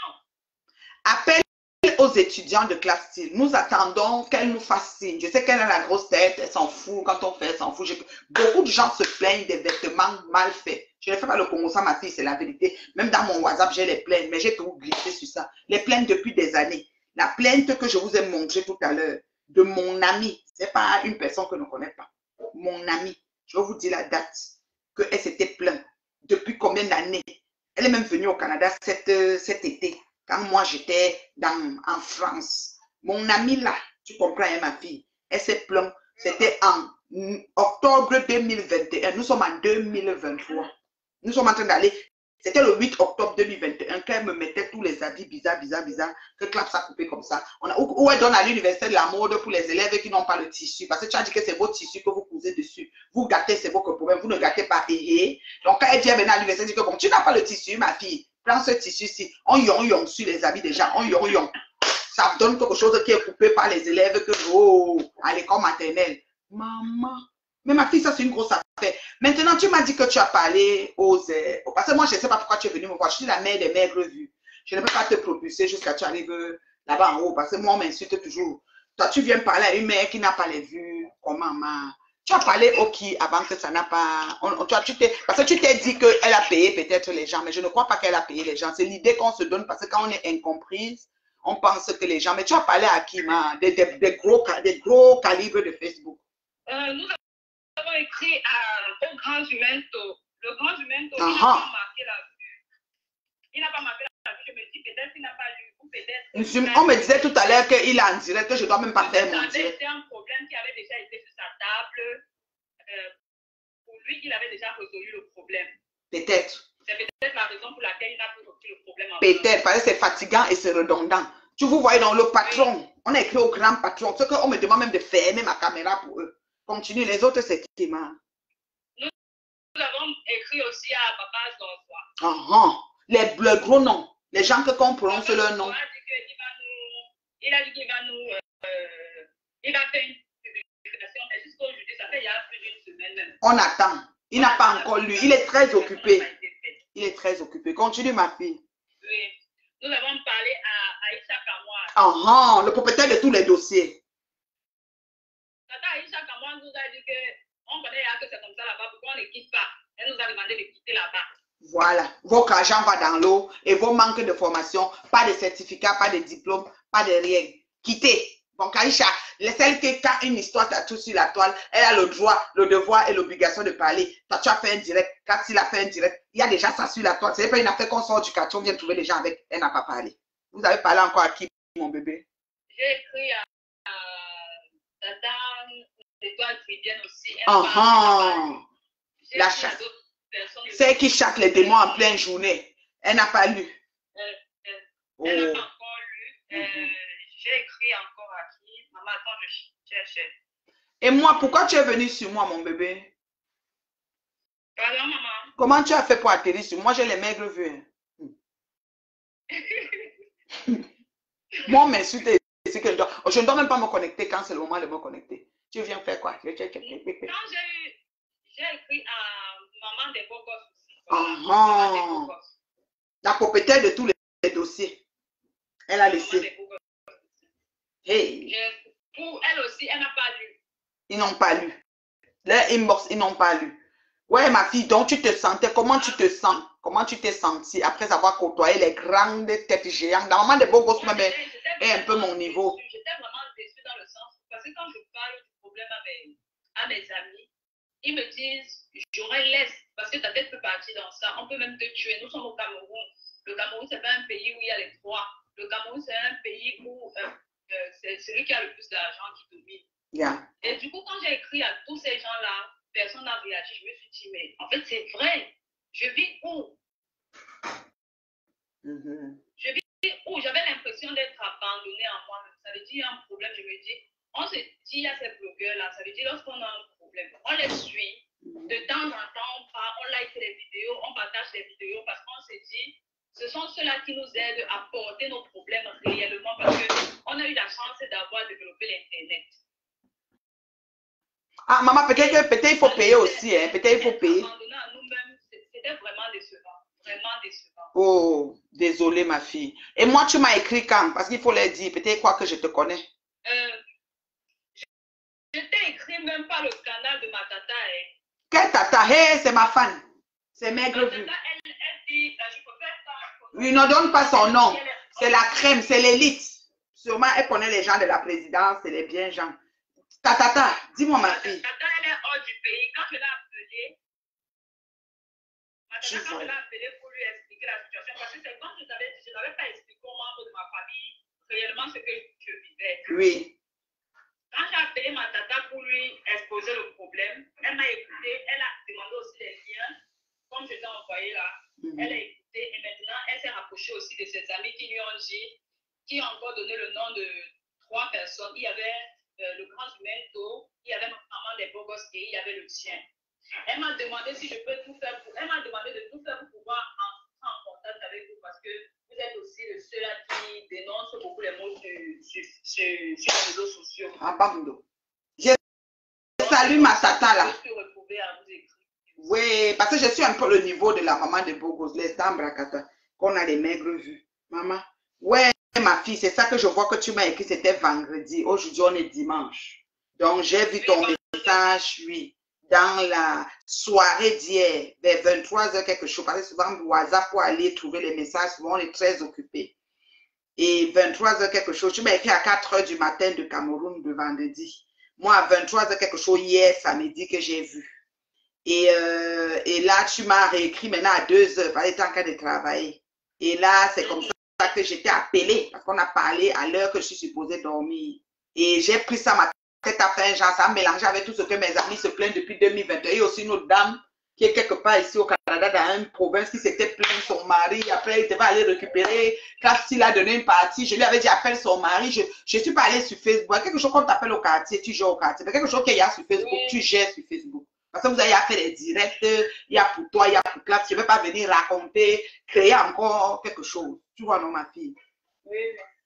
Appelle aux étudiants de classe style. Nous attendons qu'elle nous fasse signe. Je sais qu'elle a la grosse tête, elle s'en fout. Quand on fait, elle s'en fout. Je... Beaucoup de gens se plaignent des vêtements mal faits. Je ne fais pas le Congo ça, ma fille, c'est la vérité. Même dans mon WhatsApp, j'ai les plaintes, mais j'ai tout glissé sur ça. Les plaintes depuis des années. La plainte que je vous ai montrée tout à l'heure de mon ami, ce n'est pas une personne que je ne connais pas. Mon ami, je vais vous dire la date qu'elle s'était plainte. Depuis combien d'années? Elle est même venue au Canada cet, cet été. Quand moi, j'étais en France, mon amie là, tu comprends, hein, ma fille, elle s'est plainte. C'était en octobre deux mille vingt et un. Nous sommes en deux mille vingt-trois. Nous sommes en train d'aller. C'était le huit octobre deux mille vingt et un qu'elle me mettait tous les habits bizarres, bizarres, bizarres, que Clap ça coupé comme ça. On a, où, où elle donne à l'université de la mode pour les élèves qui n'ont pas le tissu. Parce que tu as dit que c'est votre tissu que vous posez dessus. Vous gâtez, c'est votre problème. Vous ne gâtez pas. Et, et. Donc, quand elle vient venir à l'université, elle dit que bon, tu n'as pas le tissu, ma fille. Prends ce tissu-ci. On yon yon sur les habits déjà. On yon yon. Ça donne quelque chose qui est coupé par les élèves que, oh, à l'école maternelle. Maman. Mais ma fille, ça c'est une grosse affaire. Maintenant, tu m'as dit que tu as parlé aux... Euh, parce que moi, je ne sais pas pourquoi tu es venu me voir. Je suis la mère des maigres vues. Je ne peux pas te propulser jusqu'à ce que tu arrives là-bas en haut. Parce que moi, on m'insulte toujours. Toi, tu viens parler à une mère qui n'a pas les vues. Comment, maman? Tu as parlé au qui avant que ça n'a pas... On, on, tu as, tu parce que tu t'es dit qu'elle a payé peut-être les gens. Mais je ne crois pas qu'elle a payé les gens. C'est l'idée qu'on se donne parce que quand on est incomprise, on pense que les gens... Mais tu as parlé à qui, ma? Des, des, des, gros, des gros calibres de Facebook.
Euh, nous avons écrit à, au grand Jumento. Le grand Jumento,
uh-huh.
il n'a pas marqué la vue. Il n'a pas marqué la vue. Je me dis peut-être qu'il n'a pas lu. Ou peut-être...
On me disait tout à l'heure qu'il est en direct, que je ne dois même pas faire mon direct.
C'était un problème qui avait déjà été sur sa table. Euh, pour lui, il avait déjà résolu le problème.
Peut-être.
C'est peut-être la raison pour laquelle il n'a pas résolu le problème.
Peut-être, parce que c'est fatigant et c'est redondant. Tu vous voyez dans le patron. Oui. On a écrit au grand patron. Ce qu'on me demande même de fermer ma caméra pour eux. Continue, les autres, c'est qui, ma?
Nous, nous avons écrit aussi à Papa Zonsois.
Uh -huh. Les, les gros noms. Les gens que qu'on prononce leur nom.
Il a dit qu'il va nous... Il a dit qu'il va nous... Euh, il va faire une publication, mais jusqu'aujourd'hui, ça fait il y a plus d'une semaine même.
On attend. Il n'a pas encore lu. Il est très occupé. Il est très occupé. Continue, ma fille.
Oui. Nous avons parlé à Aïcha Kamwa.
Ah uh -huh. Le propriétaire de tous les dossiers.
Tata Aïcha Kamwa nous a dit qu'on connaît que c'est comme ça là-bas, pourquoi on ne quitte pas? Elle nous a demandé de quitter là-bas. Voilà.
Votre argent va dans l'eau et vos manques de formation, pas de certificat, pas de diplôme, pas de rien. Quittez. Donc Aïcha, celle qui a une histoire tatou sur la toile, elle a le droit, le devoir et l'obligation de parler. Toi, tu as fait un direct. Quand il a fait un direct, il y a déjà ça sur la toile. Ce n'est pas une affaire qu'on sort du carton, on vient trouver les gens avec. Elle n'a pas parlé. Vous avez parlé encore à qui, mon bébé?
J'ai écrit à, à Tata Étoile Tridienne aussi. Elle
uh -huh. La chatte. C'est qui chatte les démons en pleine journée. Elle n'a pas lu.
Euh, euh, oh. Elle n'a pas encore lu. Euh, mm -hmm. J'ai écrit encore à qui? Maman, attends, je cherche.
Et moi, pourquoi tu es venu sur moi, mon bébé?
Pardon, maman.
Comment tu as fait pour atterrir sur moi? J'ai les maigres vues. Moi, on m'insulte. Je ne dois même pas me connecter quand c'est le moment de me connecter. Tu viens faire quoi?
Quand j'ai écrit à maman des beaux gosses aussi.
Uh -huh. La propriétaire de tous les, les dossiers. Elle a laissé. Hey.
Pour elle aussi, elle n'a pas lu.
Ils n'ont pas lu. Les inbox, ils n'ont pas lu. Ouais, ma fille, donc tu te sentais, comment tu te sens? Comment tu t'es sentie après avoir côtoyé les grandes têtes géantes? Dans le moment des beaux gosses, même est un peu mon niveau.
J'étais vraiment déçue dans le sens, parce que quand je parle du problème avec à mes amis, ils me disent, j'aurais laisse, parce que ta tête peut partir dans ça, on peut même te tuer. Nous sommes au Cameroun. Le Cameroun, c'est pas un pays où il y a les droits. Le Cameroun, c'est un pays où euh, euh, c'est celui qui a le plus d'argent qui domine.
Yeah.
Et du coup, quand j'ai écrit à tous ces gens-là, personne n'a réagi. Je me suis dit, mais en fait, c'est vrai. Je vis où?
Mm-hmm.
Je vis où? J'avais l'impression d'être abandonnée en moi-même. Ça veut dire, il y a un problème. Je me dis, on se dit, il y a ces blogueurs-là. Ça veut dire, lorsqu'on a un problème, on les suit. De temps en temps, on part, on like les vidéos, on partage les vidéos parce qu'on se dit, ce sont ceux-là qui nous aident à porter nos problèmes réellement parce qu'on a eu la chance d'avoir développé l'Internet.
Ah, maman, peut-être peut il faut payer aussi, hein. Peut-être il faut payer.
Abandonner à nous-mêmes, c'était vraiment décevant. Vraiment décevant.
Oh, désolé, ma fille. Et moi, tu m'as écrit quand? Parce qu'il faut leur dire, peut-être quoi que je te connais.
Euh, je je t'ai écrit même pas le canal de ma tata. Hein.
Quelle tata? Hey, c'est ma fan. C'est Maigre Vue.
Elle, elle dit, je préfère pas.
Oui, ne donne pas son nom. C'est la crème, c'est l'élite. Sûrement, elle connaît les gens de la présidence, c'est les bien gens. Ta tata, dis-moi ma fille.
Ma tata, elle est hors du pays. Quand je l'ai appelée, ma tata, quand je l'ai appelée pour lui expliquer la situation, parce que c'est quand je n'avais pas expliqué aux membres de ma famille réellement ce que je vivais.
Oui.
Quand j'ai appelé ma tata pour lui exposer le problème, elle m'a écouté, elle a demandé aussi les liens, comme je t'ai envoyé là. Mm-hmm. Elle a écouté et maintenant elle s'est rapprochée aussi de ses amis qui lui ont dit, qui ont encore donné le nom de trois personnes. Il y avait euh, le grand Mento, il y avait maman des Bogos et il y avait le tien. Elle m'a demandé si je peux tout faire pour, elle m'a demandé de tout faire pour pouvoir entrer en contact avec vous parce que vous êtes aussi le seul qui dénonce beaucoup les mots sur, sur, sur, sur les réseaux sociaux.
Ah, Bamdo. Je salue ma tata là.
Je peux retrouver à vous écrire.
Oui, parce que je suis un peu le niveau de la maman de Bogos, les Dambrakata, qu'on a les maigres vues. Maman, ouais, ma fille, c'est ça que je vois que tu m'as écrit, c'était vendredi. Aujourd'hui, on est dimanche. Donc, j'ai vu ton message, oui, dans la soirée d'hier, vers vingt-trois heures quelque chose. Parce que souvent, WhatsApp, pour aller trouver les messages, souvent, on est très occupé. Et vingt-trois heures quelque chose, tu m'as écrit à quatre heures du matin de Cameroun, de vendredi. Moi, à vingt-trois heures quelque chose, hier, samedi, que j'ai vu. Et, euh, et là, tu m'as réécrit maintenant à deux heures, parce que tu es en train de travailler. Et là, c'est comme ça que j'étais appelée, parce qu'on a parlé à l'heure que je suis supposée dormir. Et j'ai pris ça, ma tête à faire, genre, ça a mélangé avec tout ce que mes amis se plaignent depuis deux mille vingt et un. Il y a aussi une autre dame qui est quelque part ici au Canada, dans une province, qui s'était plaint son mari. Après, il devait aller récupérer. Quand il a donné une partie, je lui avais dit, appelle son mari. Je ne suis pas allée sur Facebook. Quelque chose qu'on t'appelle au quartier, tu gères au quartier. Quelque chose qu'il y a sur Facebook, tu gères sur Facebook. Parce que vous avez fait des directs, il y a pour toi, il y a pour Claps. Je ne vais pas venir raconter, créer encore quelque chose. Tu vois, non, ma fille?
Oui.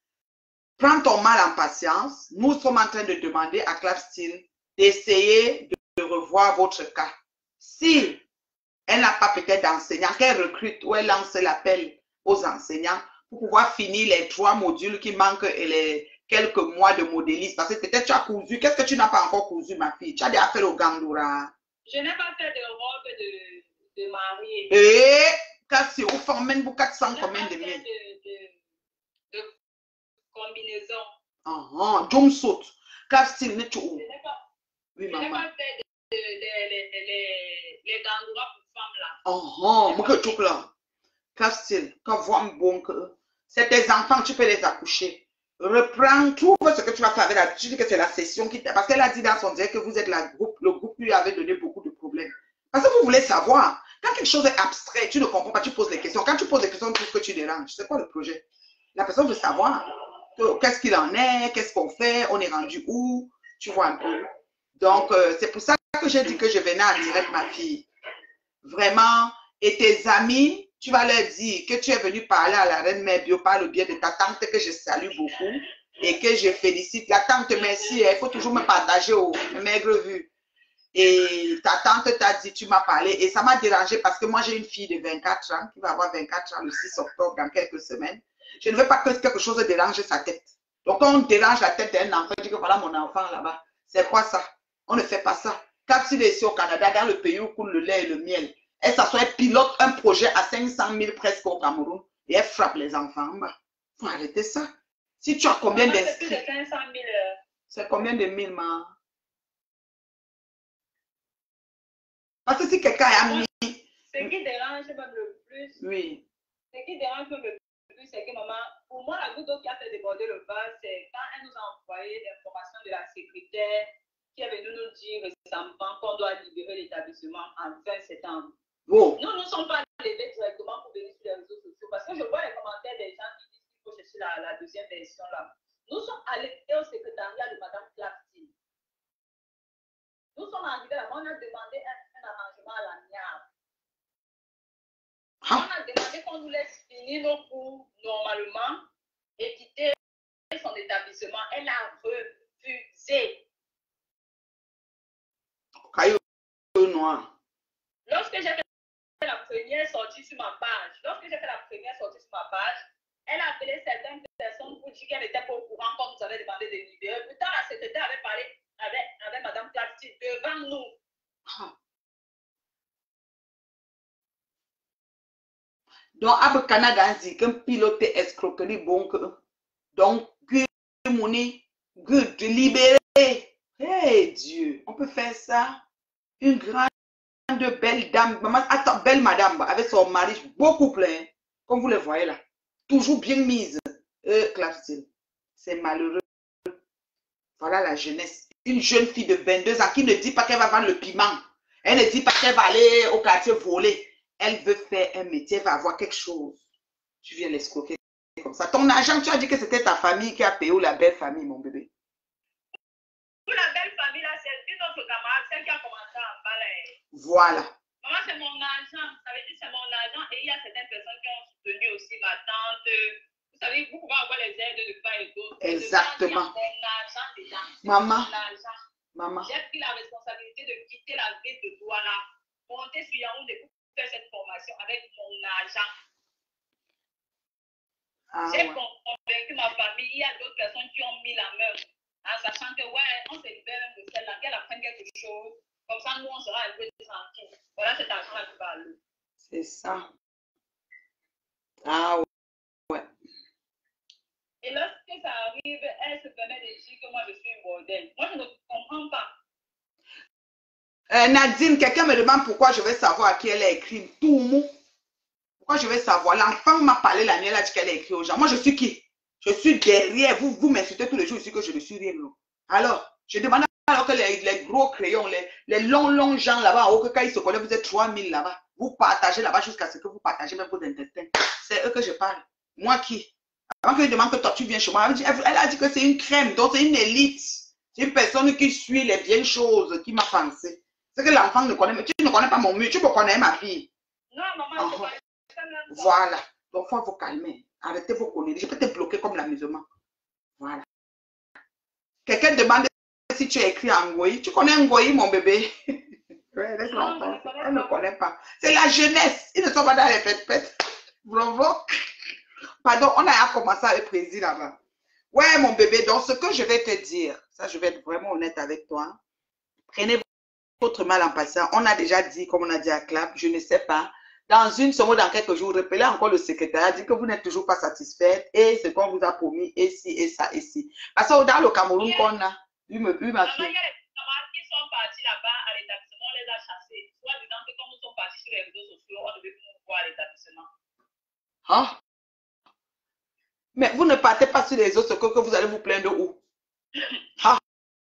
Prends ton mal en patience. Nous sommes en train de demander à Clapsteel d'essayer de revoir votre cas. Si elle n'a pas peut-être d'enseignants, qu'elle recrute ou elle lance l'appel aux enseignants pour pouvoir finir les trois modules qui manquent et les quelques mois de modélisme. Parce que peut-être tu as cousu. Qu'est-ce que tu n'as pas encore cousu, ma fille? Tu as déjà fait le gandoura.
Je n'ai pas fait de robe de, de mariée.
Et quand c'est au fond, même pour quatre cents combien de mille?
De, de, de combinaison.
Ah, ah, jumpsuit. Clapsteel, n'est tu où?
Je n'ai pas,
oui,
je
maman.
n'ai pas fait de, de, de, de, de, de, les gandouras pour femmes là.
Ah, ah, moi que tu là. Clapsteel, quand voit un bon que c'est tes enfants, tu peux les accoucher. Reprends, trouve ce que tu vas faire avec la. Tu dis que c'est la session qui t'a. Parce qu'elle a dit dans son direct que vous êtes la groupe, le groupe lui avait donné beaucoup de problèmes. Parce que vous voulez savoir. Quand quelque chose est abstrait, tu ne comprends pas, tu poses les questions. Quand tu poses les questions, tu trouves que tu déranges. C'est quoi le projet? La personne veut savoir qu'est-ce qu'il en est, qu'est-ce qu'on fait, on est rendu où, tu vois un peu. Donc, euh, c'est pour ça que j'ai dit que je venais en direct, ma fille. Vraiment. Et tes amis, tu vas leur dire que tu es venu parler à la reine Mère Bio par le biais de ta tante que je salue beaucoup et que je félicite. La tante, merci, il faut toujours me partager au Maigre Vue. Et ta tante t'a dit, tu m'as parlé et ça m'a dérangé parce que moi j'ai une fille de vingt-quatre ans qui va avoir vingt-quatre ans le six octobre dans quelques semaines. Je ne veux pas que quelque chose dérange sa tête. Donc quand on dérange la tête d'un enfant, on dit que voilà mon enfant là-bas. C'est quoi ça? On ne fait pas ça. Quand il est ici au Canada, dans le pays où coule le lait et le miel, elle s'assoit, elle pilote un projet à cinq cent mille presque au Cameroun et elle frappe les enfants. Il faut arrêter ça. Si tu as combien d'inscrits?
C'est cinq cent mille.
C'est combien de mille, ma? Parce que si quelqu'un a mis...
Ce qui dérange même le plus,
oui.
Ce qui dérange même le plus, c'est que maman, pour moi, la goutte d'eau qui a fait déborder le vase, c'est quand elle nous a envoyé l'information de la secrétaire qui est venue nous dire récemment qu'on doit libérer l'établissement en vingt septembre.
Oh.
Nous ne nous sommes pas levés directement pour venir sur les réseaux sociaux parce que je vois les commentaires des gens qui disent qu'il faut chercher la, la deuxième version là. Nous sommes allés au secrétariat de Mme Clapton. Nous sommes arrivés là, on a demandé un, un arrangement à l'amiable. On a demandé qu'on nous laisse finir nos cours normalement et quitter son établissement. Elle a refusé.
Caillou noir.
Lorsque j'ai fait la première sortie sur ma page, lorsque j'ai fait la première sortie sur ma page, elle a appelé certaines personnes pour dire qu'elle n'était pas au courant quand vous avez demandé de libérer. Pourtant, la secrétaire avait parlé avec, avec Mme Clapton devant nous.
Ah. Donc, après Canada, dit qu'un pilote escroquerie bon que. Donc, Mouni, good, libéré. Hey Dieu, on peut faire ça. Une grande, belle dame, maman, attends, belle madame, avec son mari beaucoup plein, comme vous le voyez là. Toujours bien mise. Euh, Clapton, c'est malheureux. Voilà la jeunesse. Une jeune fille de vingt-deux ans qui ne dit pas qu'elle va vendre le piment. Elle ne dit pas qu'elle va aller au quartier voler. Elle veut faire un métier, elle va avoir quelque chose. Tu viens l'escroquer comme ça. Ton argent, tu as dit que c'était ta famille qui a payé ou la belle famille, mon bébé.
Pour la belle famille, là, c'est une autre camarade, celle qui a commencé à emballer.
Voilà.
Maman, c'est mon argent. Ça veut dire c'est mon argent. Et il y a certaines personnes qui ont soutenu aussi ma tante. Vous savez, vous pouvez avoir les aides de part et d'autre.
Exactement.
Mon argent dedans.
Maman.
Mon argent.
Maman.
J'ai pris la responsabilité de quitter la ville de Douala, monter sur Yaoundé pour faire cette formation avec mon argent.
Ah,
J'ai
ouais.
convaincu ma famille. Il y a d'autres personnes qui ont mis la main en sachant que, ouais, on se libère même de celle-là, qu'elle apprenne quelque chose. Comme ça, nous, on sera un peu tranquille. Voilà cet argent-là qui va aller.
C'est ça. Ah, ouais.
Et lorsque ça arrive, elle se permet de dire que moi, je suis un bordel. Moi, je ne comprends pas.
Euh, Nadine, quelqu'un me demande pourquoi je vais savoir à qui elle a écrit. Tout mou. Pourquoi je vais savoir? L'enfant m'a parlé la nuit, elle a dit qu'elle a écrit aux gens. Moi, je suis qui? Je suis derrière. Vous, vous m'insultez tous les jours ici que je ne suis rien. Non. Alors, je demande alors que les, les gros crayons, les, les longs, longs gens là-bas, au cas où ils se connaissent, vous êtes trois mille là-bas. Vous partagez là-bas jusqu'à ce que vous partagez même vos intestins. C'est eux que je parle. Moi qui? Avant que je demande que toi, tu viens chez moi, elle, dit, elle a dit que c'est une crème, donc c'est une élite. C'est une personne qui suit les bien choses, qui m'a pensé. C'est que l'enfant ne connaît, tu ne connais pas mon mur, tu peux connaître ma fille.
Non, maman,
uh -huh.
je ne sais pas.
Voilà. Donc, il faut vous calmer. Arrêtez vos conneries. Je peux te bloquer comme l'amusement. Voilà. Quelqu'un demande si tu as écrit en Ngoï. Tu connais Ngoï, mon bébé? Ouais, laisse l'enfant. Elle ne connaît pas. C'est la jeunesse. Ils ne sont pas dans les fêtes-fêtes. Bravo. Pardon, on a commencé avec le président là-bas. Ouais, mon bébé. Donc, ce que je vais te dire, ça, je vais être vraiment honnête avec toi. Prenez votre mal en passant. On a déjà dit, comme on a dit à Clap, je ne sais pas. Dans une semaine, dans quelques jours, rappelez encore le secrétaire, dit que vous n'êtes toujours pas satisfaite et ce qu'on vous a promis, et ci, et ça, et ci. Parce que dans le Cameroun qu'on a, lui, me, lui, ma fille.
Il y a des camarades qui sont partis là-bas à l'établissement, on les a chassés. Soit disant que quand nous sommes partis sur les réseaux sociaux, on devait nous voir à l'établissement.
Hein? Mais vous ne partez pas sur les réseaux sociaux que vous allez vous plaindre où? Ah.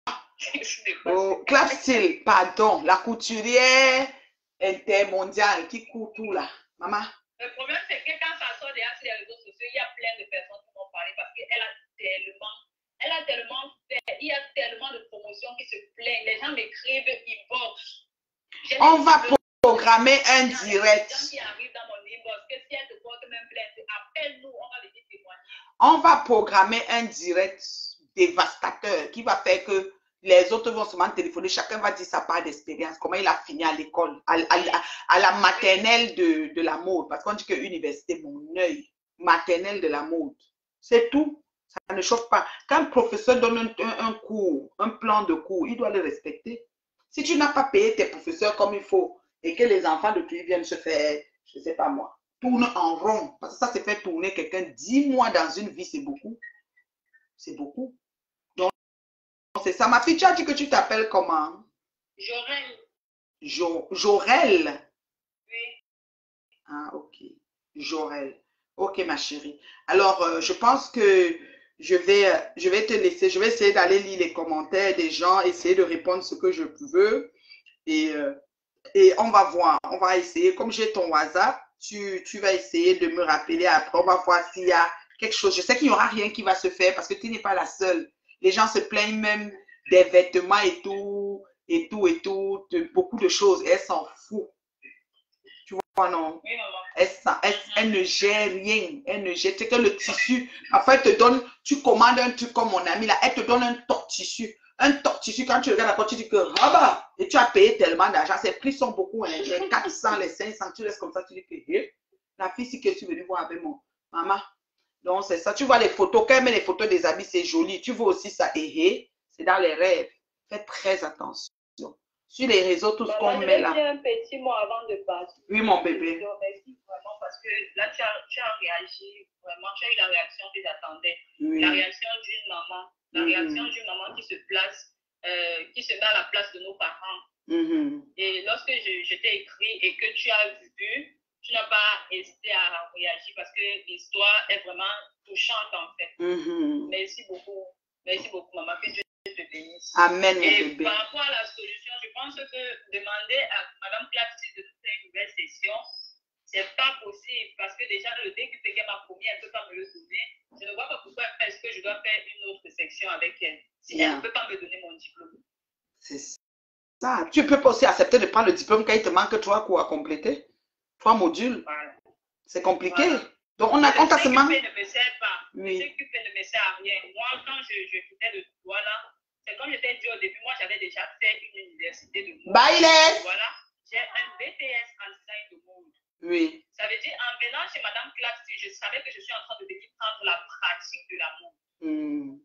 Oh, Clap Style, pardon, la couturière intermondiale qui court tout là. Maman.
Le problème, c'est que quand ça sort derrière sur les réseaux sociaux, il y a plein de personnes qui vont parler parce qu'elle a tellement, elle a tellement fait, il y a tellement de promotions qui se plaignent. Les gens m'écrivent, ils boxent.
On va programmer un direct.
Les gens qui arrivent dans mon inbox, que si elle te porte même plainte, appelle-nous, on va les témoigner.
On va programmer un direct dévastateur qui va faire que les autres vont seulement téléphoner, chacun va dire sa part d'expérience, comment il a fini à l'école, à, à, à la maternelle de, de la mode. Parce qu'on dit que université, mon œil, maternelle de la mode. C'est tout. Ça ne chauffe pas. Quand le professeur donne un, un, un cours, un plan de cours, il doit le respecter. Si tu n'as pas payé tes professeurs comme il faut et que les enfants de tu viennent se faire, je ne sais pas moi, tourner en rond, parce que ça, c'est faire tourner quelqu'un dix mois dans une vie, c'est beaucoup. C'est beaucoup. C'est ça. Ma fille, tu as dit que tu t'appelles comment?
Jorel.
Jo, Jorel.
Oui.
Ah, ok. Jorel. Ok, ma chérie. Alors, euh, je pense que je vais, euh, je vais te laisser. Je vais essayer d'aller lire les commentaires des gens, essayer de répondre ce que je veux. Et, euh, et on va voir. On va essayer. Comme j'ai ton WhatsApp, tu, tu vas essayer de me rappeler après. On va voir s'il y a quelque chose. Je sais qu'il n'y aura rien qui va se faire parce que tu n'es pas la seule. Les gens se plaignent même des vêtements et tout, et tout, et tout, de beaucoup de choses. Et elles s'en foutent. Tu vois, non?
Oui, maman.
Elle, elle, elle ne gère rien. Elle ne gère. C'est que le tissu. Après, elle te donne, tu commandes un truc comme mon ami là, elle te donne un top tissu. Un top tissu, quand tu regardes la porte, tu dis que ah bah, et tu as payé tellement d'argent. Ces prix sont beaucoup, hein, les quatre cents, les cinq cents, tu laisses comme ça, tu dis que eh, la fille, si que je suis venue voir avec mon maman. Donc, c'est ça. Tu vois les photos, quand elle met les photos des habits, c'est joli. Tu vois aussi ça, eh, eh, c'est dans les rêves. Faites très attention. Sur les réseaux, tout ce qu'on met là.
Je vais un petit mot avant de partir.
Oui, mon bébé.
Je te remercie vraiment parce que là, tu as, tu as réagi, vraiment, tu as eu la réaction que j'attendais.
Oui.
La réaction d'une maman, la
Mm-hmm.
réaction d'une maman qui se place, euh, qui se met à la place de nos parents.
Mm-hmm.
Et lorsque je, je t'ai écrit et que tu as vu, tu n'as pas hésité à réagir parce que l'histoire est vraiment touchante en fait.
Mm-hmm.
Merci beaucoup. Merci beaucoup, maman. Que Dieu te bénisse.
Amen, mon
Et
bébé.
par rapport à la solution, je pense que demander à Mme Clapsy de nous faire une nouvelle session, c'est pas possible parce que déjà le D Q P G m'a promis, elle ne peut pas me le donner. Je ne vois pas pourquoi est-ce que je dois faire une autre section avec elle si
Yeah.
elle ne peut pas me donner mon diplôme.
C'est ça. Tu peux pas aussi accepter de prendre le diplôme quand il te manque trois cours à compléter, trois modules.
Voilà.
C'est compliqué.
Voilà.
Donc, on a, on a
le
seulement.
C Q P ne me sert pas.
Oui.
Le C Q P ne me sert à rien. Moi, quand je, je quittais le droit là, c'est comme je t'ai dit au début, moi j'avais déjà fait une université de mode.
Bye,
Voilà. J'ai un B T S en design de mode.
Oui.
Ça veut dire, en venant chez Mme Clapsy, je savais que je suis en train de venir prendre la pratique de la mode.
Hmm.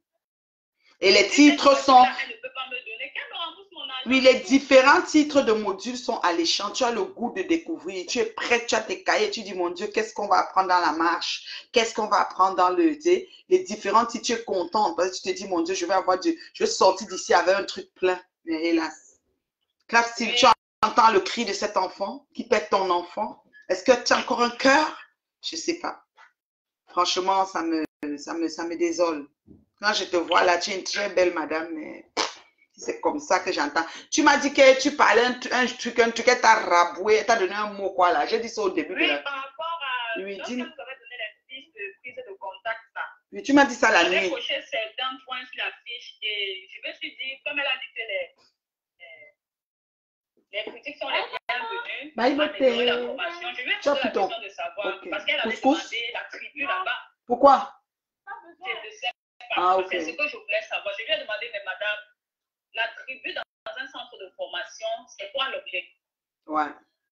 Et les titres sont.
Là, elle ne peut pas me donner. Qu'elle me rembourse mon argent.
Oui, les différents titres de modules sont alléchants. Tu as le goût de découvrir. Tu es prêt, tu as tes cahiers. Tu dis, mon Dieu, qu'est-ce qu'on va apprendre dans la marche? Qu'est-ce qu'on va apprendre dans le thé? Les différents titres, tu es contente. Parce que tu te dis, mon Dieu, je vais avoir du. Je vais sortir d'ici avec un truc plein. Mais hélas. Clapsy, oui. Tu entends le cri de cet enfant qui pète ton enfant? Est-ce que tu as encore un cœur? Je ne sais pas. Franchement, ça me, ça me, ça me désole. Quand je te vois là, tu es une très belle madame, mais c'est comme ça que j'entends. Tu m'as dit que tu parlais un, un truc, un truc, elle t'a raboué, elle t'a donné un mot quoi là. J'ai dit ça au début.
Oui,
de la...
par rapport à...
Oui,
lorsque
dis...
vous avez donné la fiche de prise de contact là.
Oui, tu m'as dit ça la nuit.
J'ai coché certains points sur la fiche et je me suis dit, comme elle a dit que les, les, les critiques sont les bienvenues,
Bye,
améliorer la formation, je lui ai posé la question de savoir,
okay.
Parce qu'elle avait
Couscous.
demandé la tribu là-bas.
Pourquoi?
Je ne sais pas.
Ah, okay.
C'est ce que je voulais savoir. Je lui ai demandé, mais madame, la tribu dans un centre de formation, c'est quoi l'objet?
Ouais.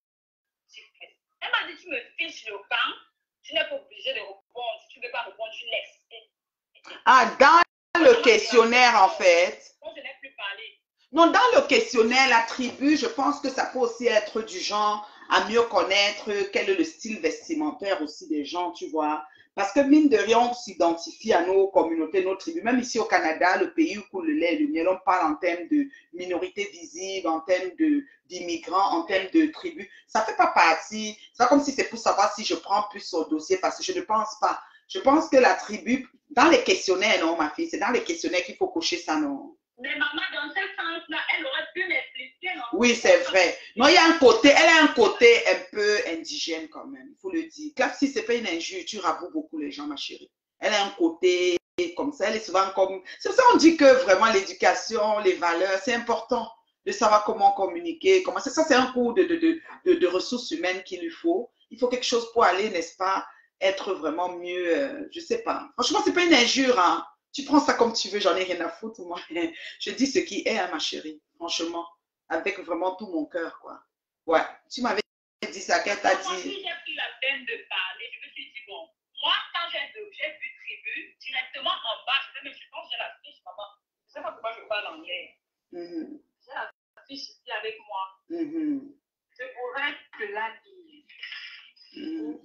Elle m'a dit, tu me fiches le camp, tu n'es pas obligé de répondre. Si tu ne veux pas répondre, tu laisses.
Ah, dans le questionnaire, en fait.
Moi, je n'ai plus parlé.
Non, dans le questionnaire, la tribu, je pense que ça peut aussi être du genre à mieux connaître quel est le style vestimentaire aussi des gens, tu vois. Parce que mine de rien, on s'identifie à nos communautés, nos tribus. Même ici au Canada, le pays où coule le lait et le miel, on parle en termes de minorités visibles, en termes d'immigrants, en termes de tribus. Ça ne fait pas partie. C'est pas comme si c'est pour savoir si je prends plus au dossier, parce que je ne pense pas. Je pense que la tribu, dans les questionnaires, non, ma fille, c'est dans les questionnaires qu'il faut cocher ça, non.
Mais maman, dans ce sens-là, elle aurait pu m'expliquer, non?
Oui, c'est vrai. Non, il y a un côté, elle a un côté un peu indigène quand même, il faut le dire. Clapsy, c'est pas une injure, tu raboues beaucoup les gens, ma chérie. Elle a un côté comme ça, elle est souvent comme... C'est pour ça qu'on dit que vraiment l'éducation, les valeurs, c'est important de savoir comment communiquer, comment... Ça, c'est un cours de, de, de, de, de ressources humaines qu'il lui faut. Il faut quelque chose pour aller, n'est-ce pas, être vraiment mieux, euh, je sais pas. Franchement, c'est pas une injure, hein. Tu prends ça comme tu veux, j'en ai rien à foutre, moi. Je dis ce qui est, hein, ma chérie, franchement, avec vraiment tout mon cœur, quoi. Ouais, tu m'avais dit ça, qu'elle t'a dit.
Moi, si j'ai pris la peine de parler, je me suis dit, bon, moi, quand j'ai vu tribu, directement en bas, je me suis dit, je pense que j'ai la fiche, maman. Je ne sais pas pourquoi je parle anglais.
Mm-hmm.
J'ai la fiche ici avec moi.
Mm-hmm.
Je pourrais te la dire.
Mm-hmm.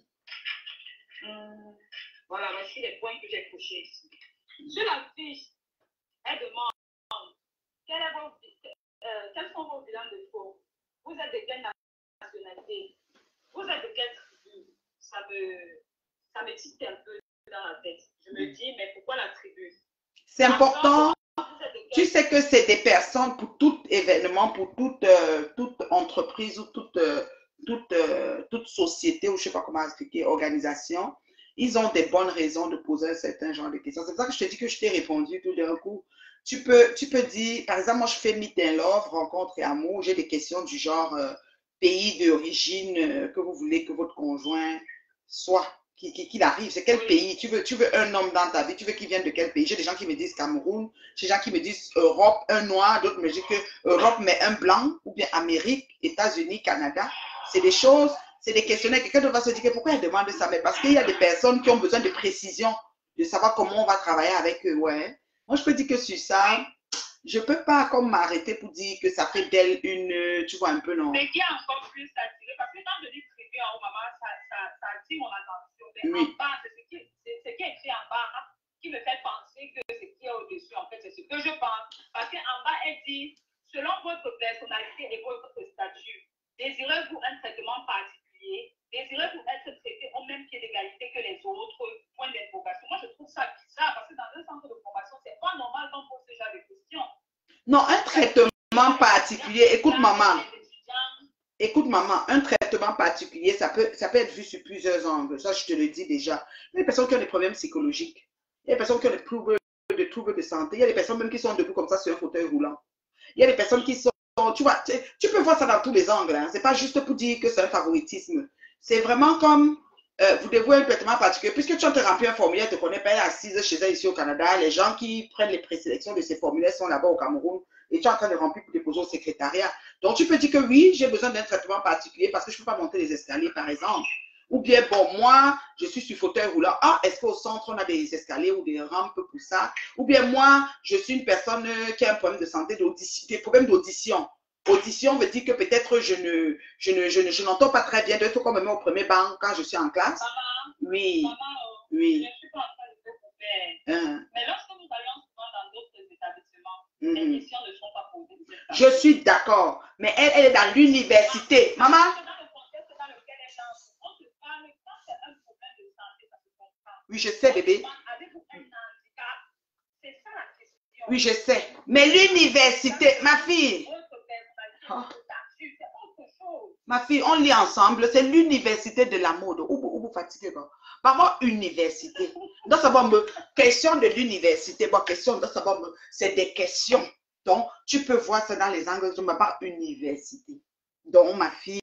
Hum, voilà, voici les points que j'ai cochés ici. Sur la fiche, elle demande quel est vos, euh, quels sont vos bilans de faux. vous êtes de quelle nationalité? Vous êtes de quelle tribu? Ça me, ça me tique un peu dans la tête. Je me dis, mais pourquoi la tribu?
C'est important. Tu sais que c'est des personnes pour tout événement, pour toute, euh, toute entreprise ou toute, euh, toute, euh, toute société, ou je ne sais pas comment expliquer, organisation. Ils ont des bonnes raisons de poser un certain genre de questions. C'est pour ça que je te dis que je t'ai répondu tout d'un coup. Tu peux, tu peux dire, par exemple, moi je fais Meet and Love, rencontre et amour. J'ai des questions du genre euh, pays d'origine euh, que vous voulez que votre conjoint soit. Qu'il arrive, c'est quel pays? Tu veux, tu veux un homme dans ta vie, tu veux qu'il vienne de quel pays? J'ai des gens qui me disent Cameroun, j'ai des gens qui me disent Europe, un noir, d'autres me disent que Europe, mais un blanc, ou bien Amérique, États-Unis, Canada. C'est des choses, c'est des questionnaires. Quelqu'un va se dire que pourquoi elle demande ça? Mais parce qu'il y a des personnes qui ont besoin de précision, de savoir comment on va travailler avec eux. Ouais. Moi, je peux dire que sur ça, je ne peux pas comme m'arrêter pour dire que ça fait d'elle une, tu vois, un peu non.
Mais qui a encore plus attiré, parce que quand je dis tribu en haut, maman, ça, ça, ça attire mon attention. Mais
Oui.
en bas, c'est ce qui, c'est ce qui est écrit en bas hein, qui me fait penser que ce qui est au-dessus, en fait, c'est ce que je pense. Parce qu'en bas, elle dit, selon votre personnalité et votre statut, désirez-vous un traitement particulier? Désirez-vous être traité au même pied d'égalité que les autres? Point d'interrogation. Moi, je trouve ça bizarre parce que dans un centre de formation, c'est pas normal qu'on pose ce genre de questions.
Non, un traitement particulier. Écoute, maman. Écoute, maman, un traitement particulier, ça peut, ça peut être vu sur plusieurs angles. Ça, je te le dis déjà. Il y a des personnes qui ont des problèmes psychologiques. Il y a des personnes qui ont des troubles, des troubles de santé. Il y a des personnes même qui sont debout comme ça sur un fauteuil roulant. Il y a des personnes qui sont... Tu vois, tu, tu peux voir ça dans tous les angles. Hein. Ce n'est pas juste pour dire que c'est un favoritisme. C'est vraiment comme... Euh, vous devez un traitement particulier. Puisque tu as rempli un formulaire, tu ne connais pas, elle est assise chez elle ici au Canada. Les gens qui prennent les présélections de ces formulaires sont là-bas au Cameroun. Et tu es en train de remplir pour déposer au secrétariat. Donc, tu peux dire que oui, j'ai besoin d'un traitement particulier parce que je ne peux pas monter les escaliers, par exemple. Ou bien, bon, moi, je suis sur fauteuil roulant. Ah, est-ce qu'au centre, on a des escaliers ou des rampes pour ça? Ou bien, moi, je suis une personne qui a un problème de santé, d'audition, des problèmes d'audition. Audition veut dire que peut-être je ne, je ne, je ne, je n'entends pas très bien. Il faut qu'on me met au premier banc quand je suis en classe.
Maman,
Oui.
maman,
Oui.
je ne suis pas en train de te couper.
Hein.
Mais lorsque nous allons souvent dans d'autres établissements,
Mhm.
les questions ne sont pas posées. de cette
Je suis d'accord. Mais elle, elle est dans l'université. Maman?
façon. Dans le contexte dans lequel elle est, on se parle quand c'est un problème de santé, ça se comprend.
Oui, je sais, bébé.
Avez-vous un handicap? C'est ça la question.
Oui, je sais. Mais l'université, ma fille,
Votre personnalité,
Ah.
votre statut, c'est autre chose.
ma fille, on lit ensemble. C'est l'université de la mode. Où vous, où vous fatiguez, bon. Par rapport université. Dans sa bombe, question de l'université. Bon, question dans sa bombe, c'est des questions. Donc, tu peux voir ça dans les angles de ma part université. Donc, ma fille,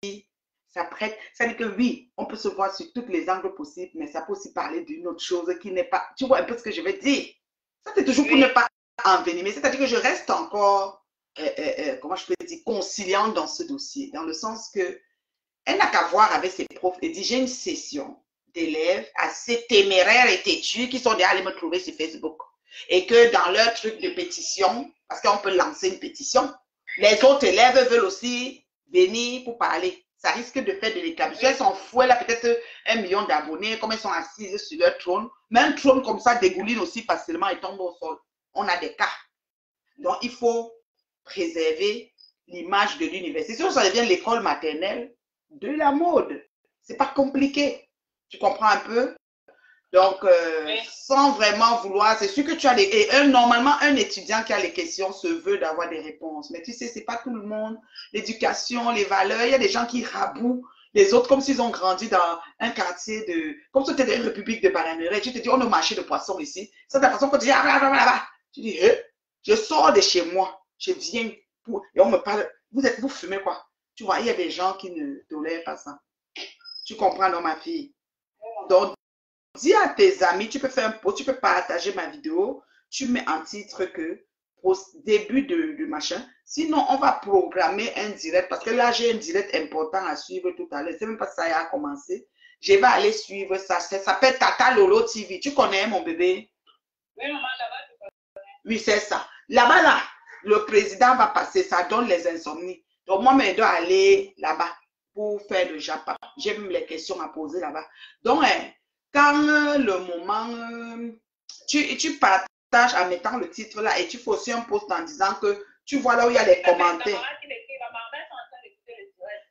ça prête. Ça dit que oui, on peut se voir sur tous les angles possibles, mais ça peut aussi parler d'une autre chose qui n'est pas. Tu vois un peu ce que je veux dire? Ça, c'est toujours pour
Oui.
ne pas envenimer. C'est-à-dire que je reste encore, euh, euh, euh, comment je peux dire, conciliante dans ce dossier, dans le sens que elle n'a qu'à voir avec ses profs et dire j'ai une session d'élèves assez téméraires et têtus qui sont déjà allés me trouver sur Facebook. Et que dans leur truc de pétition, parce qu'on peut lancer une pétition, les autres élèves veulent aussi venir pour parler. Ça risque de faire de l'éclaboussure. Elles sont fouées, là, peut-être un million d'abonnés, comme elles sont assises sur leur trône. Mais un trône comme ça dégouline aussi facilement et tombe au sol. On a des cas. Donc, il faut préserver l'image de l'université. Sinon, ça devient l'école maternelle de la mode. C'est pas compliqué. Tu comprends un peu? Donc, euh,
Oui.
sans vraiment vouloir, c'est sûr que tu as les... Et un, normalement, un étudiant qui a les questions se veut d'avoir des réponses. Mais tu sais, c'est pas tout le monde. L'éducation, les valeurs, il y a des gens qui rabouent les autres comme s'ils ont grandi dans un quartier de... Comme si c'était des républiques de bananerie. Tu te dis, on est au marché de poissons ici. C'est la façon qu'on te dit, ah, là, là, là, là. Tu dis, eh, je sors de chez moi. Je viens pour... Et on me parle, vous êtes, vous fumez quoi? Tu vois, il y a des gens qui ne tolèrent pas ça. Tu comprends, non, ma fille? Donc, dis à tes amis, tu peux faire un post, tu peux partager ma vidéo, tu mets en titre que au début de, de machin. Sinon, on va programmer un direct parce que là, j'ai un direct important à suivre tout à l'heure. C'est même pas ça a commencé. Je vais aller suivre ça. Ça s'appelle Tata Lolo T V. Tu connais mon bébé?
Oui, maman, là-bas, tu connais.
Oui, c'est ça. Là-bas, là, le président va passer, ça donne les insomnies. Donc, moi, je dois aller là-bas pour faire le Japa. J'ai même les questions à poser là-bas. Donc, hein, quand euh, le moment, euh, tu, tu partages en mettant le titre là et tu fais aussi un post en disant que tu vois là où il y a les commentaires.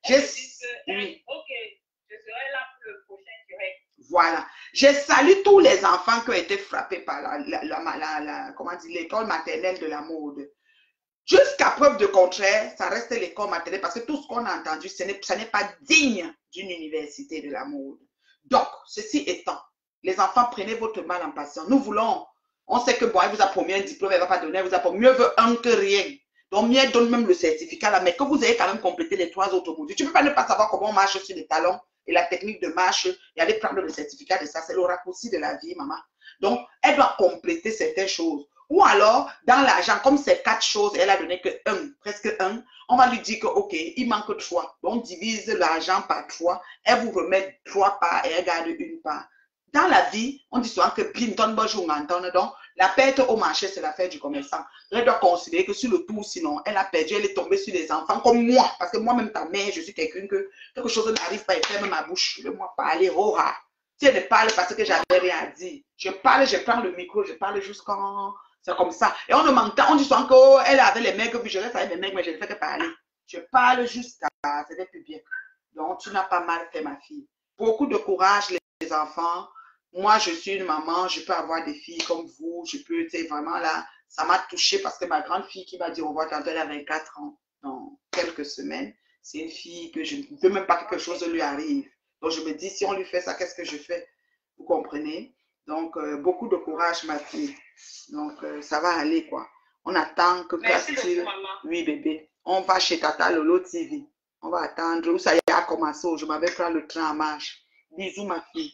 Je...
Oui. Ok, je serai là pour le prochain direct.
Voilà. Je salue tous les enfants qui ont été frappés par la, la, la, la, la comment dire, l'école maternelle de la mode. Jusqu'à preuve de contraire, ça reste l'école maternelle parce que tout ce qu'on a entendu, ce n'est pas digne d'une université de la mode. Donc, ceci étant, les enfants, prenez votre mal en patience. Nous voulons, on sait que bon, elle vous a promis un diplôme, elle ne va pas donner, elle vous a promis, mieux veut un que rien. Donc, mieux donne même le certificat là, mais que vous ayez quand même complété les trois autres modules. Tu ne peux pas ne pas savoir comment on marche sur les talons et la technique de marche et aller prendre le certificat de ça. C'est le raccourci de la vie, maman. Donc, elle doit compléter certaines choses. Ou alors, dans l'argent, comme c'est quatre choses, elle a donné que un, presque un, on va lui dire que, ok, il manque trois. Donc, on divise l'argent par trois, elle vous remet trois parts et elle garde une part. Dans la vie, on dit souvent que Pinton bonjour entendre. Donc, la perte au marché, c'est l'affaire du commerçant. Elle doit considérer que sur le tour, sinon, elle a perdu, elle est tombée sur des enfants comme moi. Parce que moi-même, ta mère, je suis quelqu'un que quelque chose n'arrive pas et ferme ma bouche. Je veux moi parler, oh, ah. Si elle ne parle parce que j'avais rien à dire. Je parle, je prends le micro, je parle jusqu'à... C'est comme ça. Et on ne m'entend, on dit souvent qu'elle avait les mecs, puis je reste avec les mecs, mais je ne fais que parler. Je parle jusqu'à... C'était plus bien. Donc, tu n'as pas mal fait, ma fille. Beaucoup de courage, les enfants. Moi, je suis une maman, je peux avoir des filles comme vous. Je peux, tu sais, vraiment là, ça m'a touchée parce que ma grande fille qui m'a dit au revoir quand elle a vingt-quatre ans, dans quelques semaines, c'est une fille que je ne veux même pas que quelque chose lui arrive. Donc, je me dis, si on lui fait ça, qu'est-ce que je fais? Vous comprenez? Donc, euh, beaucoup de courage, ma fille. Donc, euh, ça va aller, quoi. On attend que...
Merci beaucoup, maman.
Oui, bébé. On va chez Tata Lolo T V. On va attendre. Où ça y a commencé? Je m'avais pris le train en marche. Bisous, ma fille.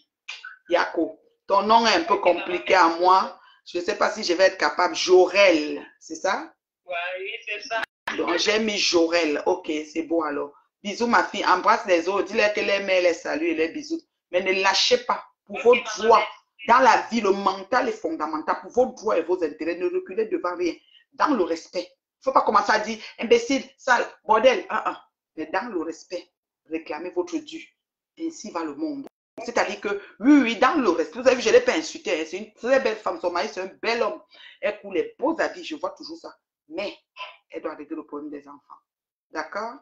Yako. Ton nom est un peu compliqué à moi. Je ne sais pas si je vais être capable. Jorel, c'est ça?
Oui, c'est ça.
Donc, j'ai mis Jorel. Ok, c'est bon alors. Bisous, ma fille. Embrasse les autres. Dis-leur que les mères les saluent et les bisous. Mais ne lâchez pas. Pour
Ok,
vos
maman,
droits.
merci.
Dans la vie, le mental est fondamental. Pour vos droits et vos intérêts, ne reculez devant rien. Dans le respect. Il ne faut pas commencer à dire imbécile, sale, bordel. Ah, ah. Mais dans le respect, réclamez votre dû. Ainsi va le monde. C'est-à-dire que, oui, oui, dans le respect. Vous avez vu, je ne l'ai pas insulté. Hein. C'est une très belle femme. Son mari, c'est un bel homme. Elle coule les beaux habits. Je vois toujours ça. Mais elle doit régler le problème des enfants. D'accord?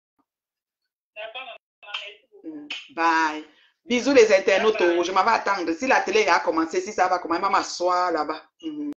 D'accord, maman. Merci beaucoup.
Bye. Bisous les internautes. Je m'en vais attendre. Si la télé a commencé, si ça va commencer, je vais m'asseoir là-bas. Mm-hmm.